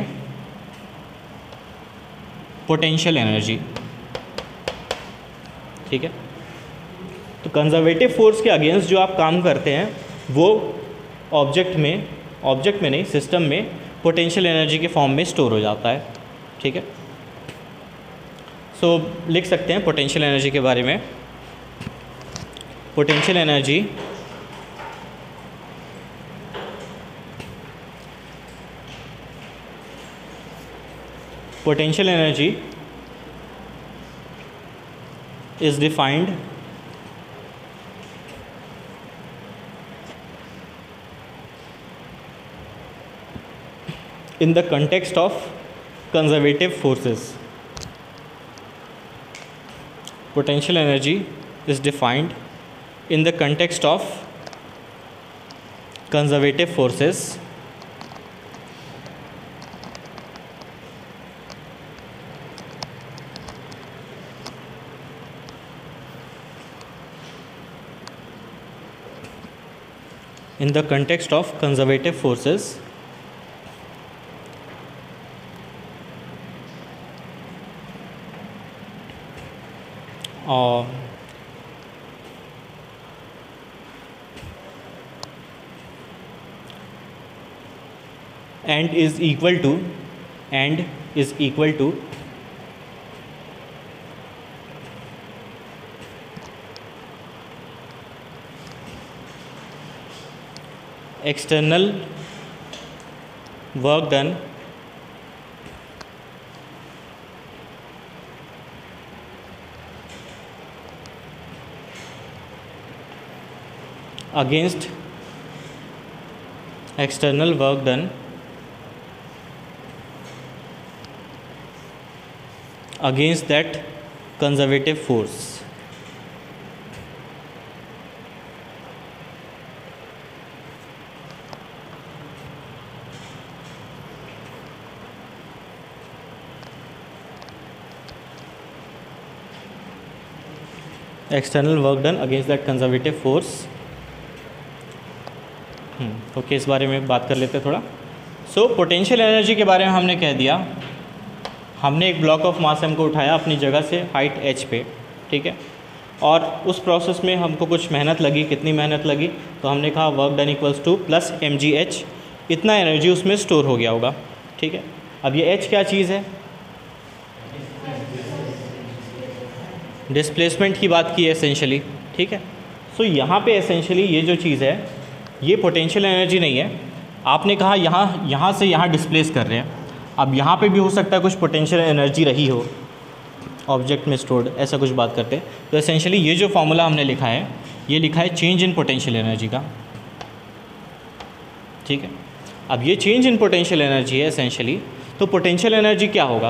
पोटेंशियल एनर्जी। ठीक है, तो कंजर्वेटिव फोर्स के अगेंस्ट जो आप काम करते हैं वो ऑब्जेक्ट में नहीं, सिस्टम में पोटेंशियल एनर्जी के फॉर्म में स्टोर हो जाता है। ठीक है, सो लिख सकते हैं पोटेंशियल एनर्जी के बारे में। Potential energy is defined in the context of conservative forces. Potential energy is defined in the context of conservative forces and is equal to external work done against external work done against that conservative force. External work done against that conservative force. Okay, इस बारे में बात कर लेते हैं थोड़ा। So potential energy के बारे में हमने कह दिया। हमने एक ब्लॉक ऑफ मास को उठाया अपनी जगह से हाइट h पे। ठीक है, और उस प्रोसेस में हमको कुछ मेहनत लगी। कितनी मेहनत लगी? तो हमने कहा work done equals to plus mgh। इतना एनर्जी उसमें स्टोर हो गया होगा। ठीक है, अब ये h क्या चीज़ है? डिस्प्लेसमेंट की बात की है एसेंशियली। ठीक है, सो यहाँ पे एसेंशियली ये जो चीज़ है ये पोटेंशियल एनर्जी नहीं है, आपने कहा यहाँ से यहाँ डिस्प्लेस कर रहे हैं, अब यहाँ पे भी हो सकता है कुछ पोटेंशियल एनर्जी रही हो ऑब्जेक्ट में स्टोर्ड, ऐसा कुछ बात करते हैं। तो एसेंशियली ये जो फॉर्मूला हमने लिखा है, ये लिखा है चेंज इन पोटेंशियल एनर्जी का, ठीक है। अब ये चेंज इन पोटेंशियल एनर्जी है एसेंशियली, तो पोटेंशियल एनर्जी क्या होगा,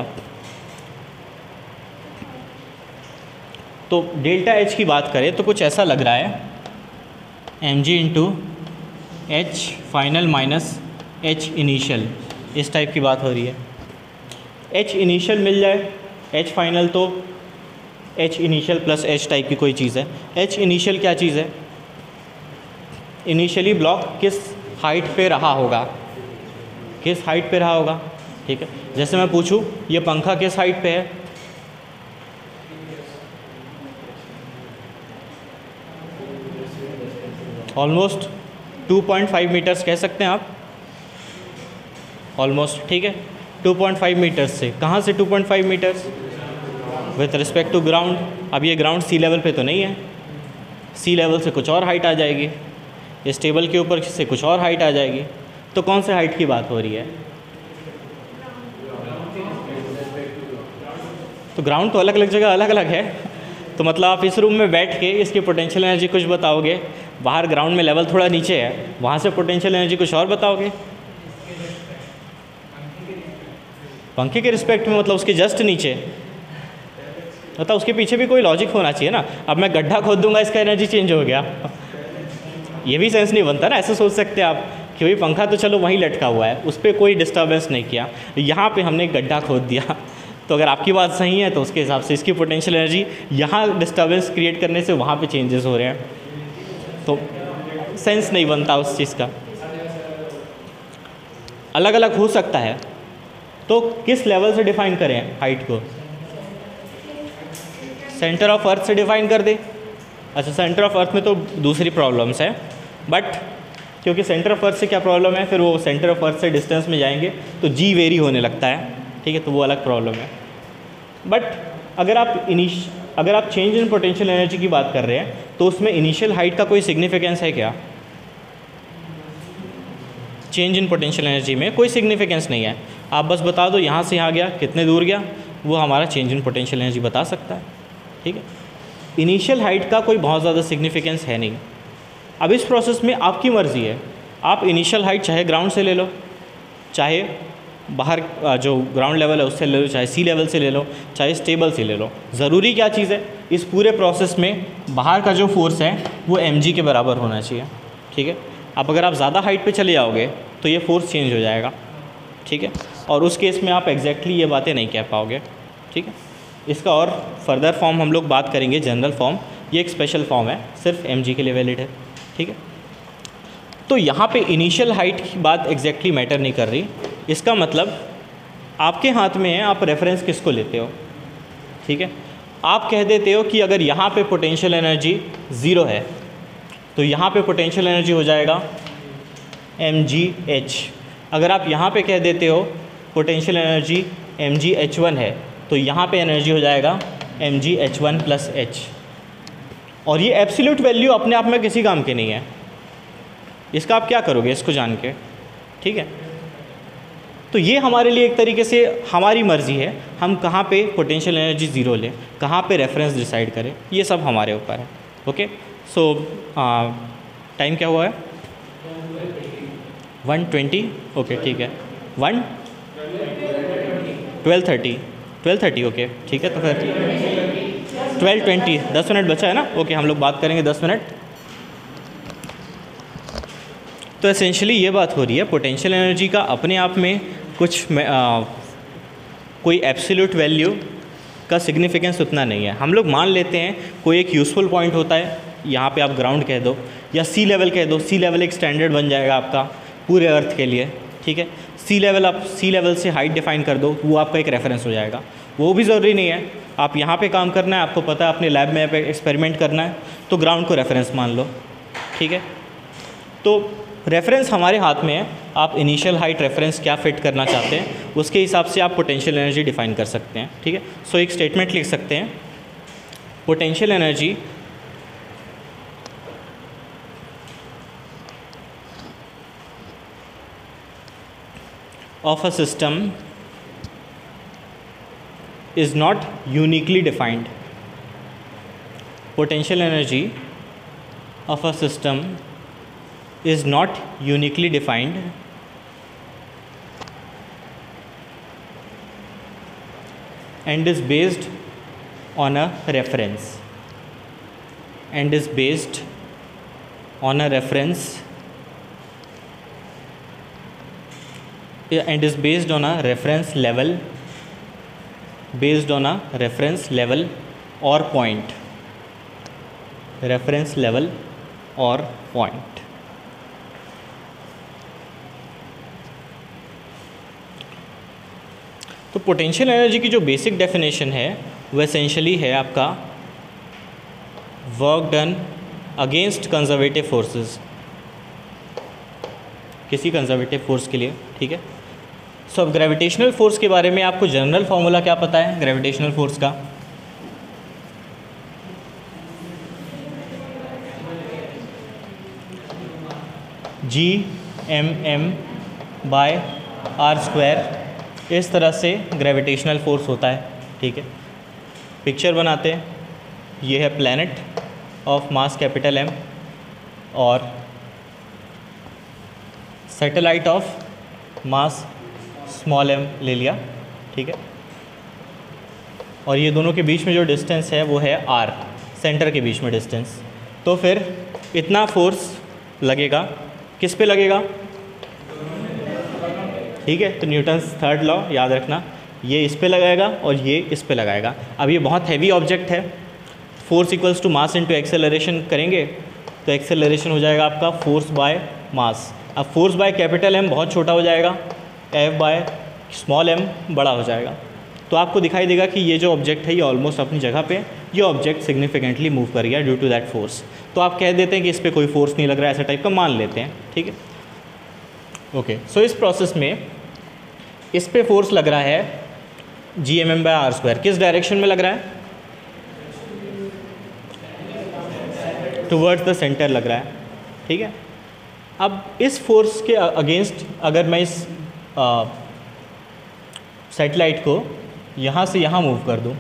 तो डेल्टा एच की बात करें तो कुछ ऐसा लग रहा है, M G into H final minus H initial, इस टाइप की बात हो रही है। एच इनिशियल मिल जाए, एच फाइनल तो H initial plus H type की कोई चीज़ है। एच इनिशियल क्या चीज़ है, इनिशियली ब्लॉक किस हाइट पे रहा होगा, किस हाइट पे रहा होगा, ठीक है। जैसे मैं पूछूं ये पंखा किस हाइट पे है, ऑलमोस्ट 2.5 मीटर्स कह सकते हैं आप, ऑलमोस्ट, ठीक है। 2.5 मीटर्स से, कहाँ से 2.5 metres, with respect to ground. अब ये ग्राउंड सी लेवल पे तो नहीं है, सी लेवल से कुछ और हाइट आ जाएगी, इस टेबल के ऊपर से कुछ और हाइट आ जाएगी, तो कौन से हाइट की बात हो रही है, तो ग्राउंड तो अलग अलग जगह अलग अलग है। तो मतलब आप इस रूम में बैठ के इसकी पोटेंशियल एनर्जी कुछ बताओगे, बाहर ग्राउंड में लेवल थोड़ा नीचे है, वहाँ से पोटेंशियल एनर्जी कुछ और बताओगे। पंखे के रिस्पेक्ट में मतलब उसके जस्ट नीचे, मतलब उसके पीछे भी कोई लॉजिक होना चाहिए ना। अब मैं गड्ढा खोद दूंगा इसका एनर्जी चेंज हो गया, ये भी सेंस नहीं बनता ना। ऐसे सोच सकते हैं आप कि भाई पंखा तो चलो वहीं लटका हुआ है, उस पर कोई डिस्टर्बेंस नहीं किया, यहाँ पे हमने गड्ढा खोद दिया। तो अगर आपकी बात सही है तो उसके हिसाब से इसकी पोटेंशियल एनर्जी यहाँ डिस्टर्बेंस क्रिएट करने से वहाँ पे चेंजेस हो रहे हैं, तो सेंस नहीं बनता उस चीज़ का। अलग अलग हो सकता है, तो किस लेवल से डिफाइन करें हाइट को, सेंटर ऑफ अर्थ से डिफाइन कर दे। अच्छा, सेंटर ऑफ अर्थ में तो दूसरी प्रॉब्लम्स है, बट क्योंकि सेंटर ऑफ अर्थ से क्या प्रॉब्लम है, फिर वो सेंटर ऑफ अर्थ से डिस्टेंस में जाएंगे तो जी वेरी होने लगता है, ठीक है, तो वो अलग प्रॉब्लम है। बट अगर आप चेंज इन पोटेंशियल एनर्जी की बात कर रहे हैं तो उसमें इनिशियल हाइट का कोई सिग्निफिकेंस है क्या, चेंज इन पोटेंशियल एनर्जी में कोई सिग्निफिकेंस नहीं है। आप बस बता दो यहाँ से यहाँ गया कितने दूर गया, वो हमारा चेंज इन पोटेंशियल एनर्जी बता सकता है, ठीक है। इनिशियल हाइट का कोई बहुत ज़्यादा सिग्निफिकेंस है नहीं। अब इस प्रोसेस में आपकी मर्ज़ी है, आप इनिशियल हाइट चाहे ग्राउंड से ले लो, चाहे बाहर जो ग्राउंड लेवल है उससे ले लो, चाहे सी लेवल से ले लो, चाहे स्टेबल से ले लो। ज़रूरी क्या चीज़ है, इस पूरे प्रोसेस में बाहर का जो फोर्स है वो mg के बराबर होना चाहिए, ठीक है। अब अगर आप ज़्यादा हाइट पे चले जाओगे तो ये फोर्स चेंज हो जाएगा, ठीक है, और उस केस में आप एग्जैक्टली ये बातें नहीं कह पाओगे, ठीक है। इसका और फर्दर फॉर्म हम लोग बात करेंगे, जनरल फॉर्म, ये एक स्पेशल फॉर्म है, सिर्फ mg के लिए वैलिड है, ठीक है। तो यहाँ पे इनिशियल हाइट की बात एग्जैक्टली मैटर नहीं कर रही। इसका मतलब आपके हाथ में है, आप रेफरेंस किसको लेते हो, ठीक है। आप कह देते हो कि अगर यहाँ पे पोटेंशियल एनर्जी 0 है तो यहाँ पे पोटेंशियल एनर्जी हो जाएगा mgh। अगर आप यहाँ पे कह देते हो पोटेंशियल एनर्जी mgh1 है तो यहाँ पे एनर्जी हो जाएगा mgh1 प्लस h। और ये एब्सोल्यूट वैल्यू अपने आप में किसी काम के नहीं है, इसका आप क्या करोगे इसको जान के, ठीक है। तो ये हमारे लिए एक तरीके से हमारी मर्ज़ी है, हम कहाँ पे पोटेंशियल एनर्जी 0 लें, कहाँ पे रेफरेंस डिसाइड करें, ये सब हमारे ऊपर है, ओके। सो टाइम क्या हुआ है, 1:20, ओके, ठीक है, 12:30, ओके, ठीक है। तो फिर 12:20, 10 मिनट बचा है ना, ओके, हम लोग बात करेंगे 10 मिनट। तो एसेंशियली ये बात हो रही है, पोटेंशियल एनर्जी का अपने आप में कुछ कोई एब्सोल्यूट वैल्यू का सिग्निफिकेंस उतना नहीं है। हम लोग मान लेते हैं कोई एक यूज़फुल पॉइंट होता है, यहाँ पे आप ग्राउंड कह दो या सी लेवल कह दो, सी लेवल एक स्टैंडर्ड बन जाएगा आपका पूरे अर्थ के लिए, ठीक है। सी लेवल, आप सी लेवल से हाइट डिफाइन कर दो, वो आपका एक रेफरेंस हो जाएगा। वो भी ज़रूरी नहीं है, आप यहाँ पे काम करना है, आपको पता है अपने लैब में एक्सपेरिमेंट करना है, तो ग्राउंड को रेफरेंस मान लो, ठीक है। तो रेफरेंस हमारे हाथ में है, आप इनिशियल हाइट रेफरेंस क्या फिट करना चाहते हैं उसके हिसाब से आप पोटेंशियल एनर्जी डिफाइन कर सकते हैं, ठीक है। सो एक स्टेटमेंट लिख सकते हैं, potential energy of a system is not uniquely defined. Potential energy of a system is not uniquely defined and is based on a reference and is based on a reference and is based on a reference level, based on a reference level or point, reference level or point. तो potential energy की जो basic definition है वो essentially है आपका work done against conservative forces, किसी conservative force के लिए, ठीक है। सो अब ग्रेविटेशनल फोर्स के बारे में आपको जनरल फार्मूला क्या पता है ग्रेविटेशनल फोर्स का? G/m/r², इस तरह से ग्रेविटेशनल फोर्स होता है, ठीक है। पिक्चर बनाते हैं, ये है planet of mass capital M और satellite of mass small m ले लिया, ठीक है। और ये दोनों के बीच में जो डिस्टेंस है वो है r, सेंटर के बीच में डिस्टेंस। तो फिर इतना फोर्स लगेगा, किस पे लगेगा? ठीक है, तो न्यूटन्स थर्ड लॉ याद रखना, ये इस पे लगाएगा और ये इस पे लगाएगा। अब ये बहुत हैवी ऑब्जेक्ट है, force equals to mass into acceleration करेंगे तो एक्सेलरेशन हो जाएगा आपका फोर्स बाय मास। अब फोर्स बाय कैपिटल M बहुत छोटा हो जाएगा, F बाय स्मॉल m बड़ा हो जाएगा। तो आपको दिखाई देगा कि ये जो ऑब्जेक्ट है ये ऑलमोस्ट अपनी जगह पे, ये ऑब्जेक्ट सिग्निफिकेंटली मूव कर गया ड्यू टू दैट फोर्स। तो आप कह देते हैं कि इस पर कोई फोर्स नहीं लग रहा है, ऐसा टाइप का मान लेते हैं, ठीक है। ओके, सो इस प्रोसेस में इस पे फोर्स लग रहा है G/m/r², किस डायरेक्शन में लग रहा है? टुवर्ड्स द सेंटर लग रहा है, ठीक है। अब इस फोर्स के अगेंस्ट अगर मैं इस सैटेलाइट को यहाँ से यहाँ मूव कर दूँ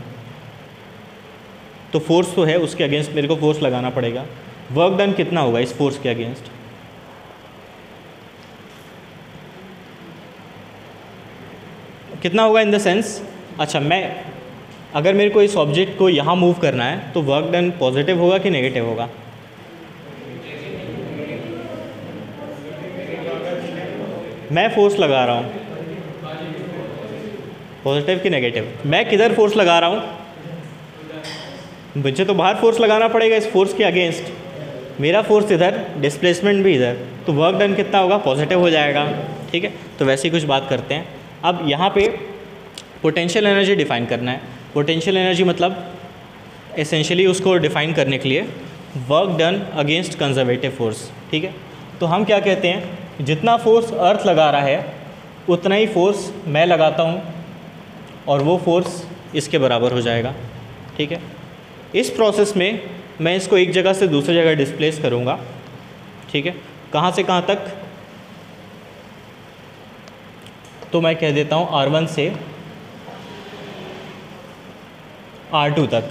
तो फोर्स तो है, उसके अगेंस्ट मेरे को फोर्स लगाना पड़ेगा। वर्क डन कितना होगा इस फोर्स के अगेंस्ट? कितना होगा इन द सेंस, अच्छा मैं अगर मेरे को इस ऑब्जेक्ट को यहाँ मूव करना है तो वर्क डन पॉजिटिव होगा कि नेगेटिव होगा? मैं फोर्स लगा रहा हूँ, पॉजिटिव कि नेगेटिव? मैं किधर फोर्स लगा रहा हूँ? मुझे तो बाहर फोर्स लगाना पड़ेगा इस फोर्स के अगेंस्ट, मेरा फोर्स इधर, डिस्प्लेसमेंट भी इधर, तो वर्क डन कितना होगा? पॉजिटिव हो जाएगा, ठीक है। तो वैसे ही कुछ बात करते हैं। अब यहाँ पे पोटेंशियल एनर्जी डिफ़ाइन करना है। पोटेंशियल एनर्जी मतलब एसेंशियली उसको डिफ़ाइन करने के लिए work done against conservative force, ठीक है। तो हम क्या कहते हैं, जितना फोर्स अर्थ लगा रहा है उतना ही फोर्स मैं लगाता हूँ और वो फोर्स इसके बराबर हो जाएगा, ठीक है। इस प्रोसेस में मैं इसको एक जगह से दूसरी जगह डिस्प्लेस करूँगा, ठीक है। कहाँ से कहाँ तक? तो मैं कह देता हूँ R1 से R2 तक,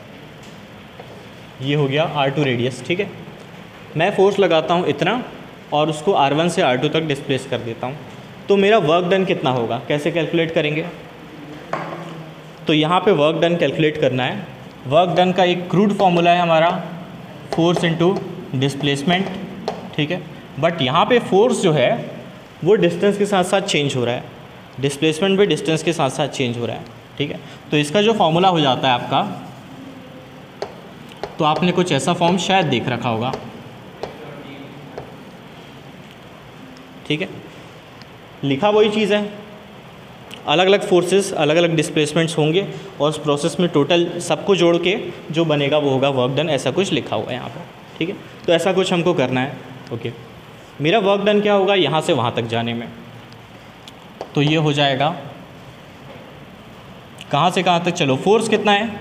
ये हो गया R2 रेडियस, ठीक है। मैं फोर्स लगाता हूँ इतना और उसको R1 से R2 तक डिस्प्लेस कर देता हूँ, तो मेरा वर्क डन कितना होगा? कैसे कैलकुलेट करेंगे? तो यहाँ पे वर्क डन कैलकुलेट करना है। वर्क डन का एक क्रूड फॉर्मूला है हमारा, फोर्स इनटू डिस्प्लेसमेंट, ठीक है। बट यहाँ पे फोर्स जो है वो डिस्टेंस के साथ साथ चेंज हो रहा है, डिस्प्लेसमेंट भी डिस्टेंस के साथ साथ चेंज हो रहा है, ठीक है। तो इसका जो फॉर्मूला हो जाता है आपका, तो आपने कुछ ऐसा फॉर्म शायद देख रखा होगा, ठीक है। लिखा वही चीज़ है, अलग अलग फोर्सेस, अलग अलग डिस्प्लेसमेंट्स होंगे और उस प्रोसेस में टोटल सबको जोड़ के जो बनेगा वो होगा वर्क डन, ऐसा कुछ लिखा हुआ है यहाँ पर, ठीक है। तो ऐसा कुछ हमको करना है, ओके। मेरा वर्क डन क्या होगा यहाँ से वहाँ तक जाने में? तो ये हो जाएगा कहाँ से कहाँ तक? चलो, फोर्स कितना है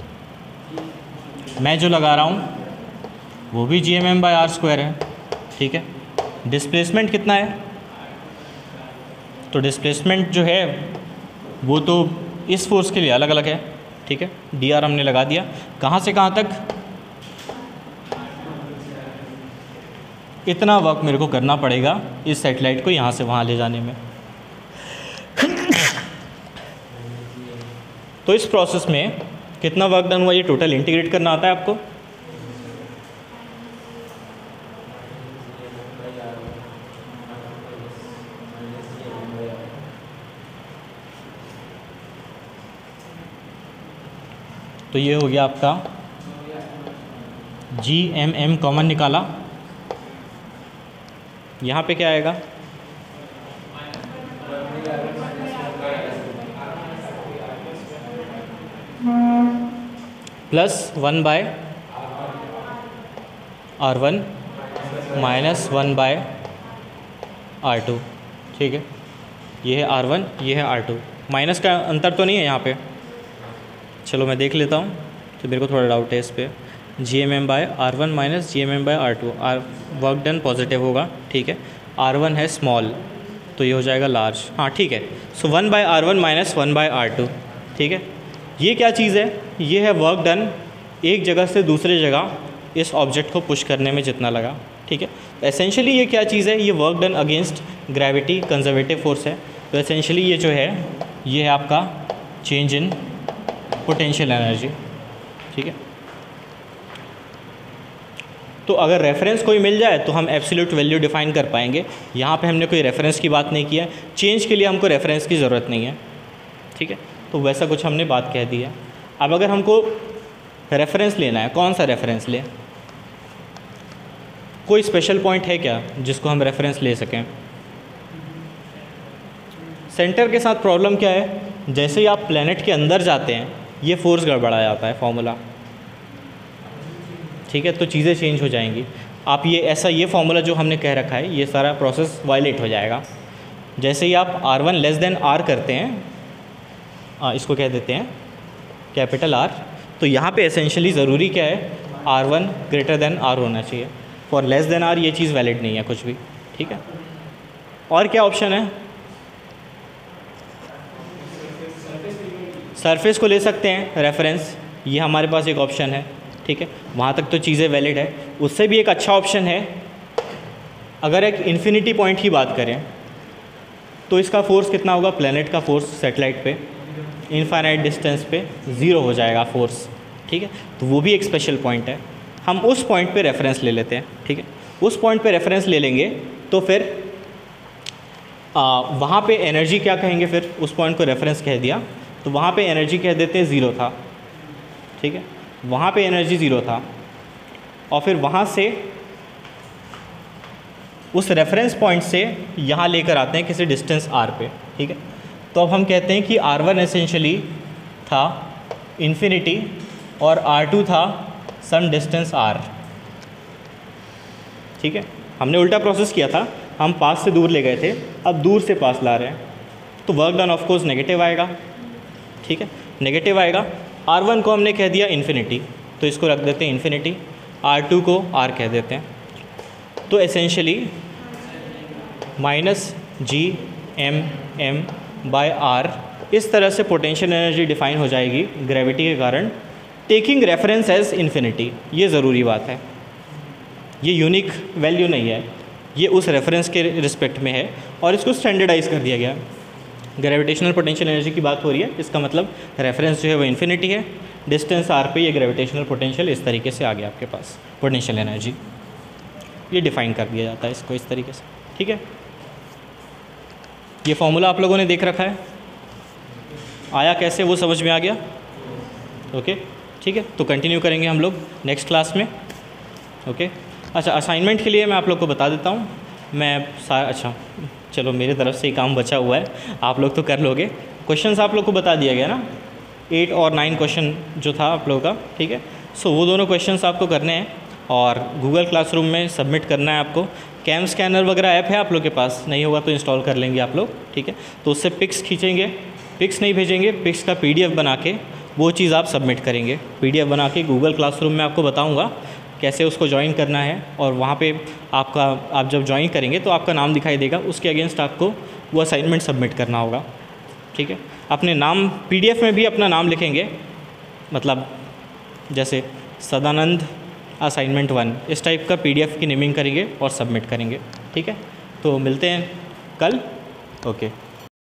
मैं जो लगा रहा हूँ वो भी G/m/r² है, ठीक है। डिस्प्लेसमेंट कितना है? तो डिस्प्लेसमेंट जो है वो तो इस फोर्स के लिए अलग अलग है, ठीक है। डी आर हमने लगा दिया, कहाँ से कहाँ तक, इतना वर्क मेरे को करना पड़ेगा इस सैटेलाइट को यहाँ से वहाँ ले जाने में। तो इस प्रोसेस में कितना वर्क डन हुआ ये टोटल इंटीग्रेट करना आता है आपको। तो ये हो गया आपका GMM कॉमन निकाला, यहाँ पे क्या आएगा, +1/R1 -1/R2, ठीक है। ये है R1, ये है R2, माइनस का अंतर तो नहीं है यहाँ पे, चलो मैं देख लेता हूँ, तो मेरे को थोड़ा डाउट है इस पर। GMM/R1 - GMM/R2, work done positive होगा, ठीक है। R1 है स्मॉल, तो ये हो जाएगा लार्ज, हाँ ठीक है। सो 1/R1 - 1/R2, ठीक है। ये क्या चीज़ है, ये है वर्क डन एक जगह से दूसरे जगह इस ऑब्जेक्ट को पुश करने में जितना लगा, ठीक है। तो एसेंशियली ये क्या चीज़ है, ये work done against gravity conservative force है। तो एसेंशियली ये जो है ये है आपका चेंज इन पोटेंशियल एनर्जी, ठीक है। तो अगर रेफरेंस कोई मिल जाए तो हम एब्सोल्यूट वैल्यू डिफाइन कर पाएंगे। यहाँ पे हमने कोई रेफरेंस की बात नहीं किया, चेंज के लिए हमको रेफरेंस की ज़रूरत नहीं है, ठीक है। तो वैसा कुछ हमने बात कह दी है। अब अगर हमको रेफरेंस लेना है, कौन सा रेफरेंस लें, कोई स्पेशल पॉइंट है क्या जिसको हम रेफरेंस ले सकें। सेंटर के साथ प्रॉब्लम क्या है, जैसे ही आप प्लेनेट के अंदर जाते हैं ये फोर्स गड़बड़ा जाता है फॉर्मूला, ठीक है। तो चीज़ें चेंज हो जाएंगी। आप ये फॉर्मूला जो हमने कह रखा है ये सारा प्रोसेस वायलेट हो जाएगा। जैसे ही आप R1 <R करते हैं, इसको कह देते हैं कैपिटल R, तो यहाँ पे एसेंशियली ज़रूरी क्या है, R1 > R होना चाहिए। फॉर <R ये चीज़ वैलिड नहीं है कुछ भी, ठीक है। और क्या ऑप्शन है, सरफेस को ले सकते हैं रेफरेंस, ये हमारे पास एक ऑप्शन है, ठीक है। वहाँ तक तो चीज़ें वैलिड है। उससे भी एक अच्छा ऑप्शन है, अगर एक इन्फिनिटी पॉइंट की बात करें तो इसका फोर्स कितना होगा, प्लेनेट का फोर्स सैटेलाइट पे इनफाइनाइट डिस्टेंस पे 0 हो जाएगा फोर्स, ठीक है। तो वो भी एक स्पेशल पॉइंट है, हम उस पॉइंट पे रेफरेंस ले लेते हैं, ठीक है। उस पॉइंट पे रेफरेंस ले लेंगे तो फिर वहाँ पे एनर्जी क्या कहेंगे, फिर उस पॉइंट को रेफरेंस कह दिया तो वहाँ पे एनर्जी कह देते हैं 0 था, ठीक है। वहाँ पे एनर्जी 0 था और फिर वहाँ से उस रेफरेंस पॉइंट से यहाँ लेकर आते हैं किसी डिस्टेंस r पे, ठीक है। तो अब हम कहते हैं कि R1 एसेंशियली था इन्फिनिटी और R2 था सम डिस्टेंस r, ठीक है। हमने उल्टा प्रोसेस किया था, हम पास से दूर ले गए थे, अब दूर से पास ला रहे हैं, तो work done of course negative आएगा, ठीक है, नेगेटिव आएगा। R1 को हमने कह दिया इन्फिनिटी, तो इसको रख देते हैं इन्फिनिटी, R2 को R कह देते हैं। तो एसेंशियली -GMM/R इस तरह से पोटेंशियल एनर्जी डिफाइन हो जाएगी ग्रेविटी के कारण, टेकिंग रेफरेंस एज इन्फिनिटी। ये ज़रूरी बात है, ये यूनिक वैल्यू नहीं है, ये उस रेफरेंस के रिस्पेक्ट में है और इसको स्टैंडर्डाइज कर दिया गया। ग्रेविटेशनल पोटेंशियल एनर्जी की बात हो रही है, इसका मतलब रेफरेंस जो है वो इन्फिनिटी है, डिस्टेंस r पे ये ग्रेविटेशनल पोटेंशियल इस तरीके से आ गया आपके पास पोटेंशियल एनर्जी, ये डिफ़ाइन कर दिया जाता है इसको इस तरीके से, ठीक है। ये फॉर्मूला आप लोगों ने देख रखा है, आया कैसे वो समझ में आ गया, ओके ठीक है। तो कंटिन्यू करेंगे हम लोग नेक्स्ट क्लास में, ओके। अच्छा, असाइनमेंट के लिए मैं आप लोग को बता देता हूँ, अच्छा चलो मेरे तरफ से ही काम बचा हुआ है, आप लोग तो कर लोगे। क्वेश्चंस आप लोग को बता दिया गया ना, 8 और 9 क्वेश्चन जो था आप लोगों का, ठीक है। सो वो दोनों क्वेश्चंस आपको करने हैं और गूगल क्लासरूम में सबमिट करना है आपको। कैम स्कैनर वगैरह ऐप है आप लोग के पास, नहीं होगा तो इंस्टॉल कर लेंगे आप लोग, ठीक है। तो उससे पिक्स खींचेंगे, पिक्स नहीं भेजेंगे, पिक्स का PDF बना के वो चीज़ आप सबमिट करेंगे। PDF बना के गूगल क्लासरूम में आपको बताऊँगा कैसे उसको ज्वाइन करना है, और वहाँ पे आप जब ज्वाइन करेंगे तो आपका नाम दिखाई देगा, उसके अगेंस्ट आपको वो असाइनमेंट सबमिट करना होगा। ठीक है, अपने नाम PDF में भी अपना नाम लिखेंगे, मतलब जैसे सदानंद असाइनमेंट 1 इस टाइप का PDF की नेमिंग करेंगे और सबमिट करेंगे। ठीक है, तो मिलते हैं कल। ओके।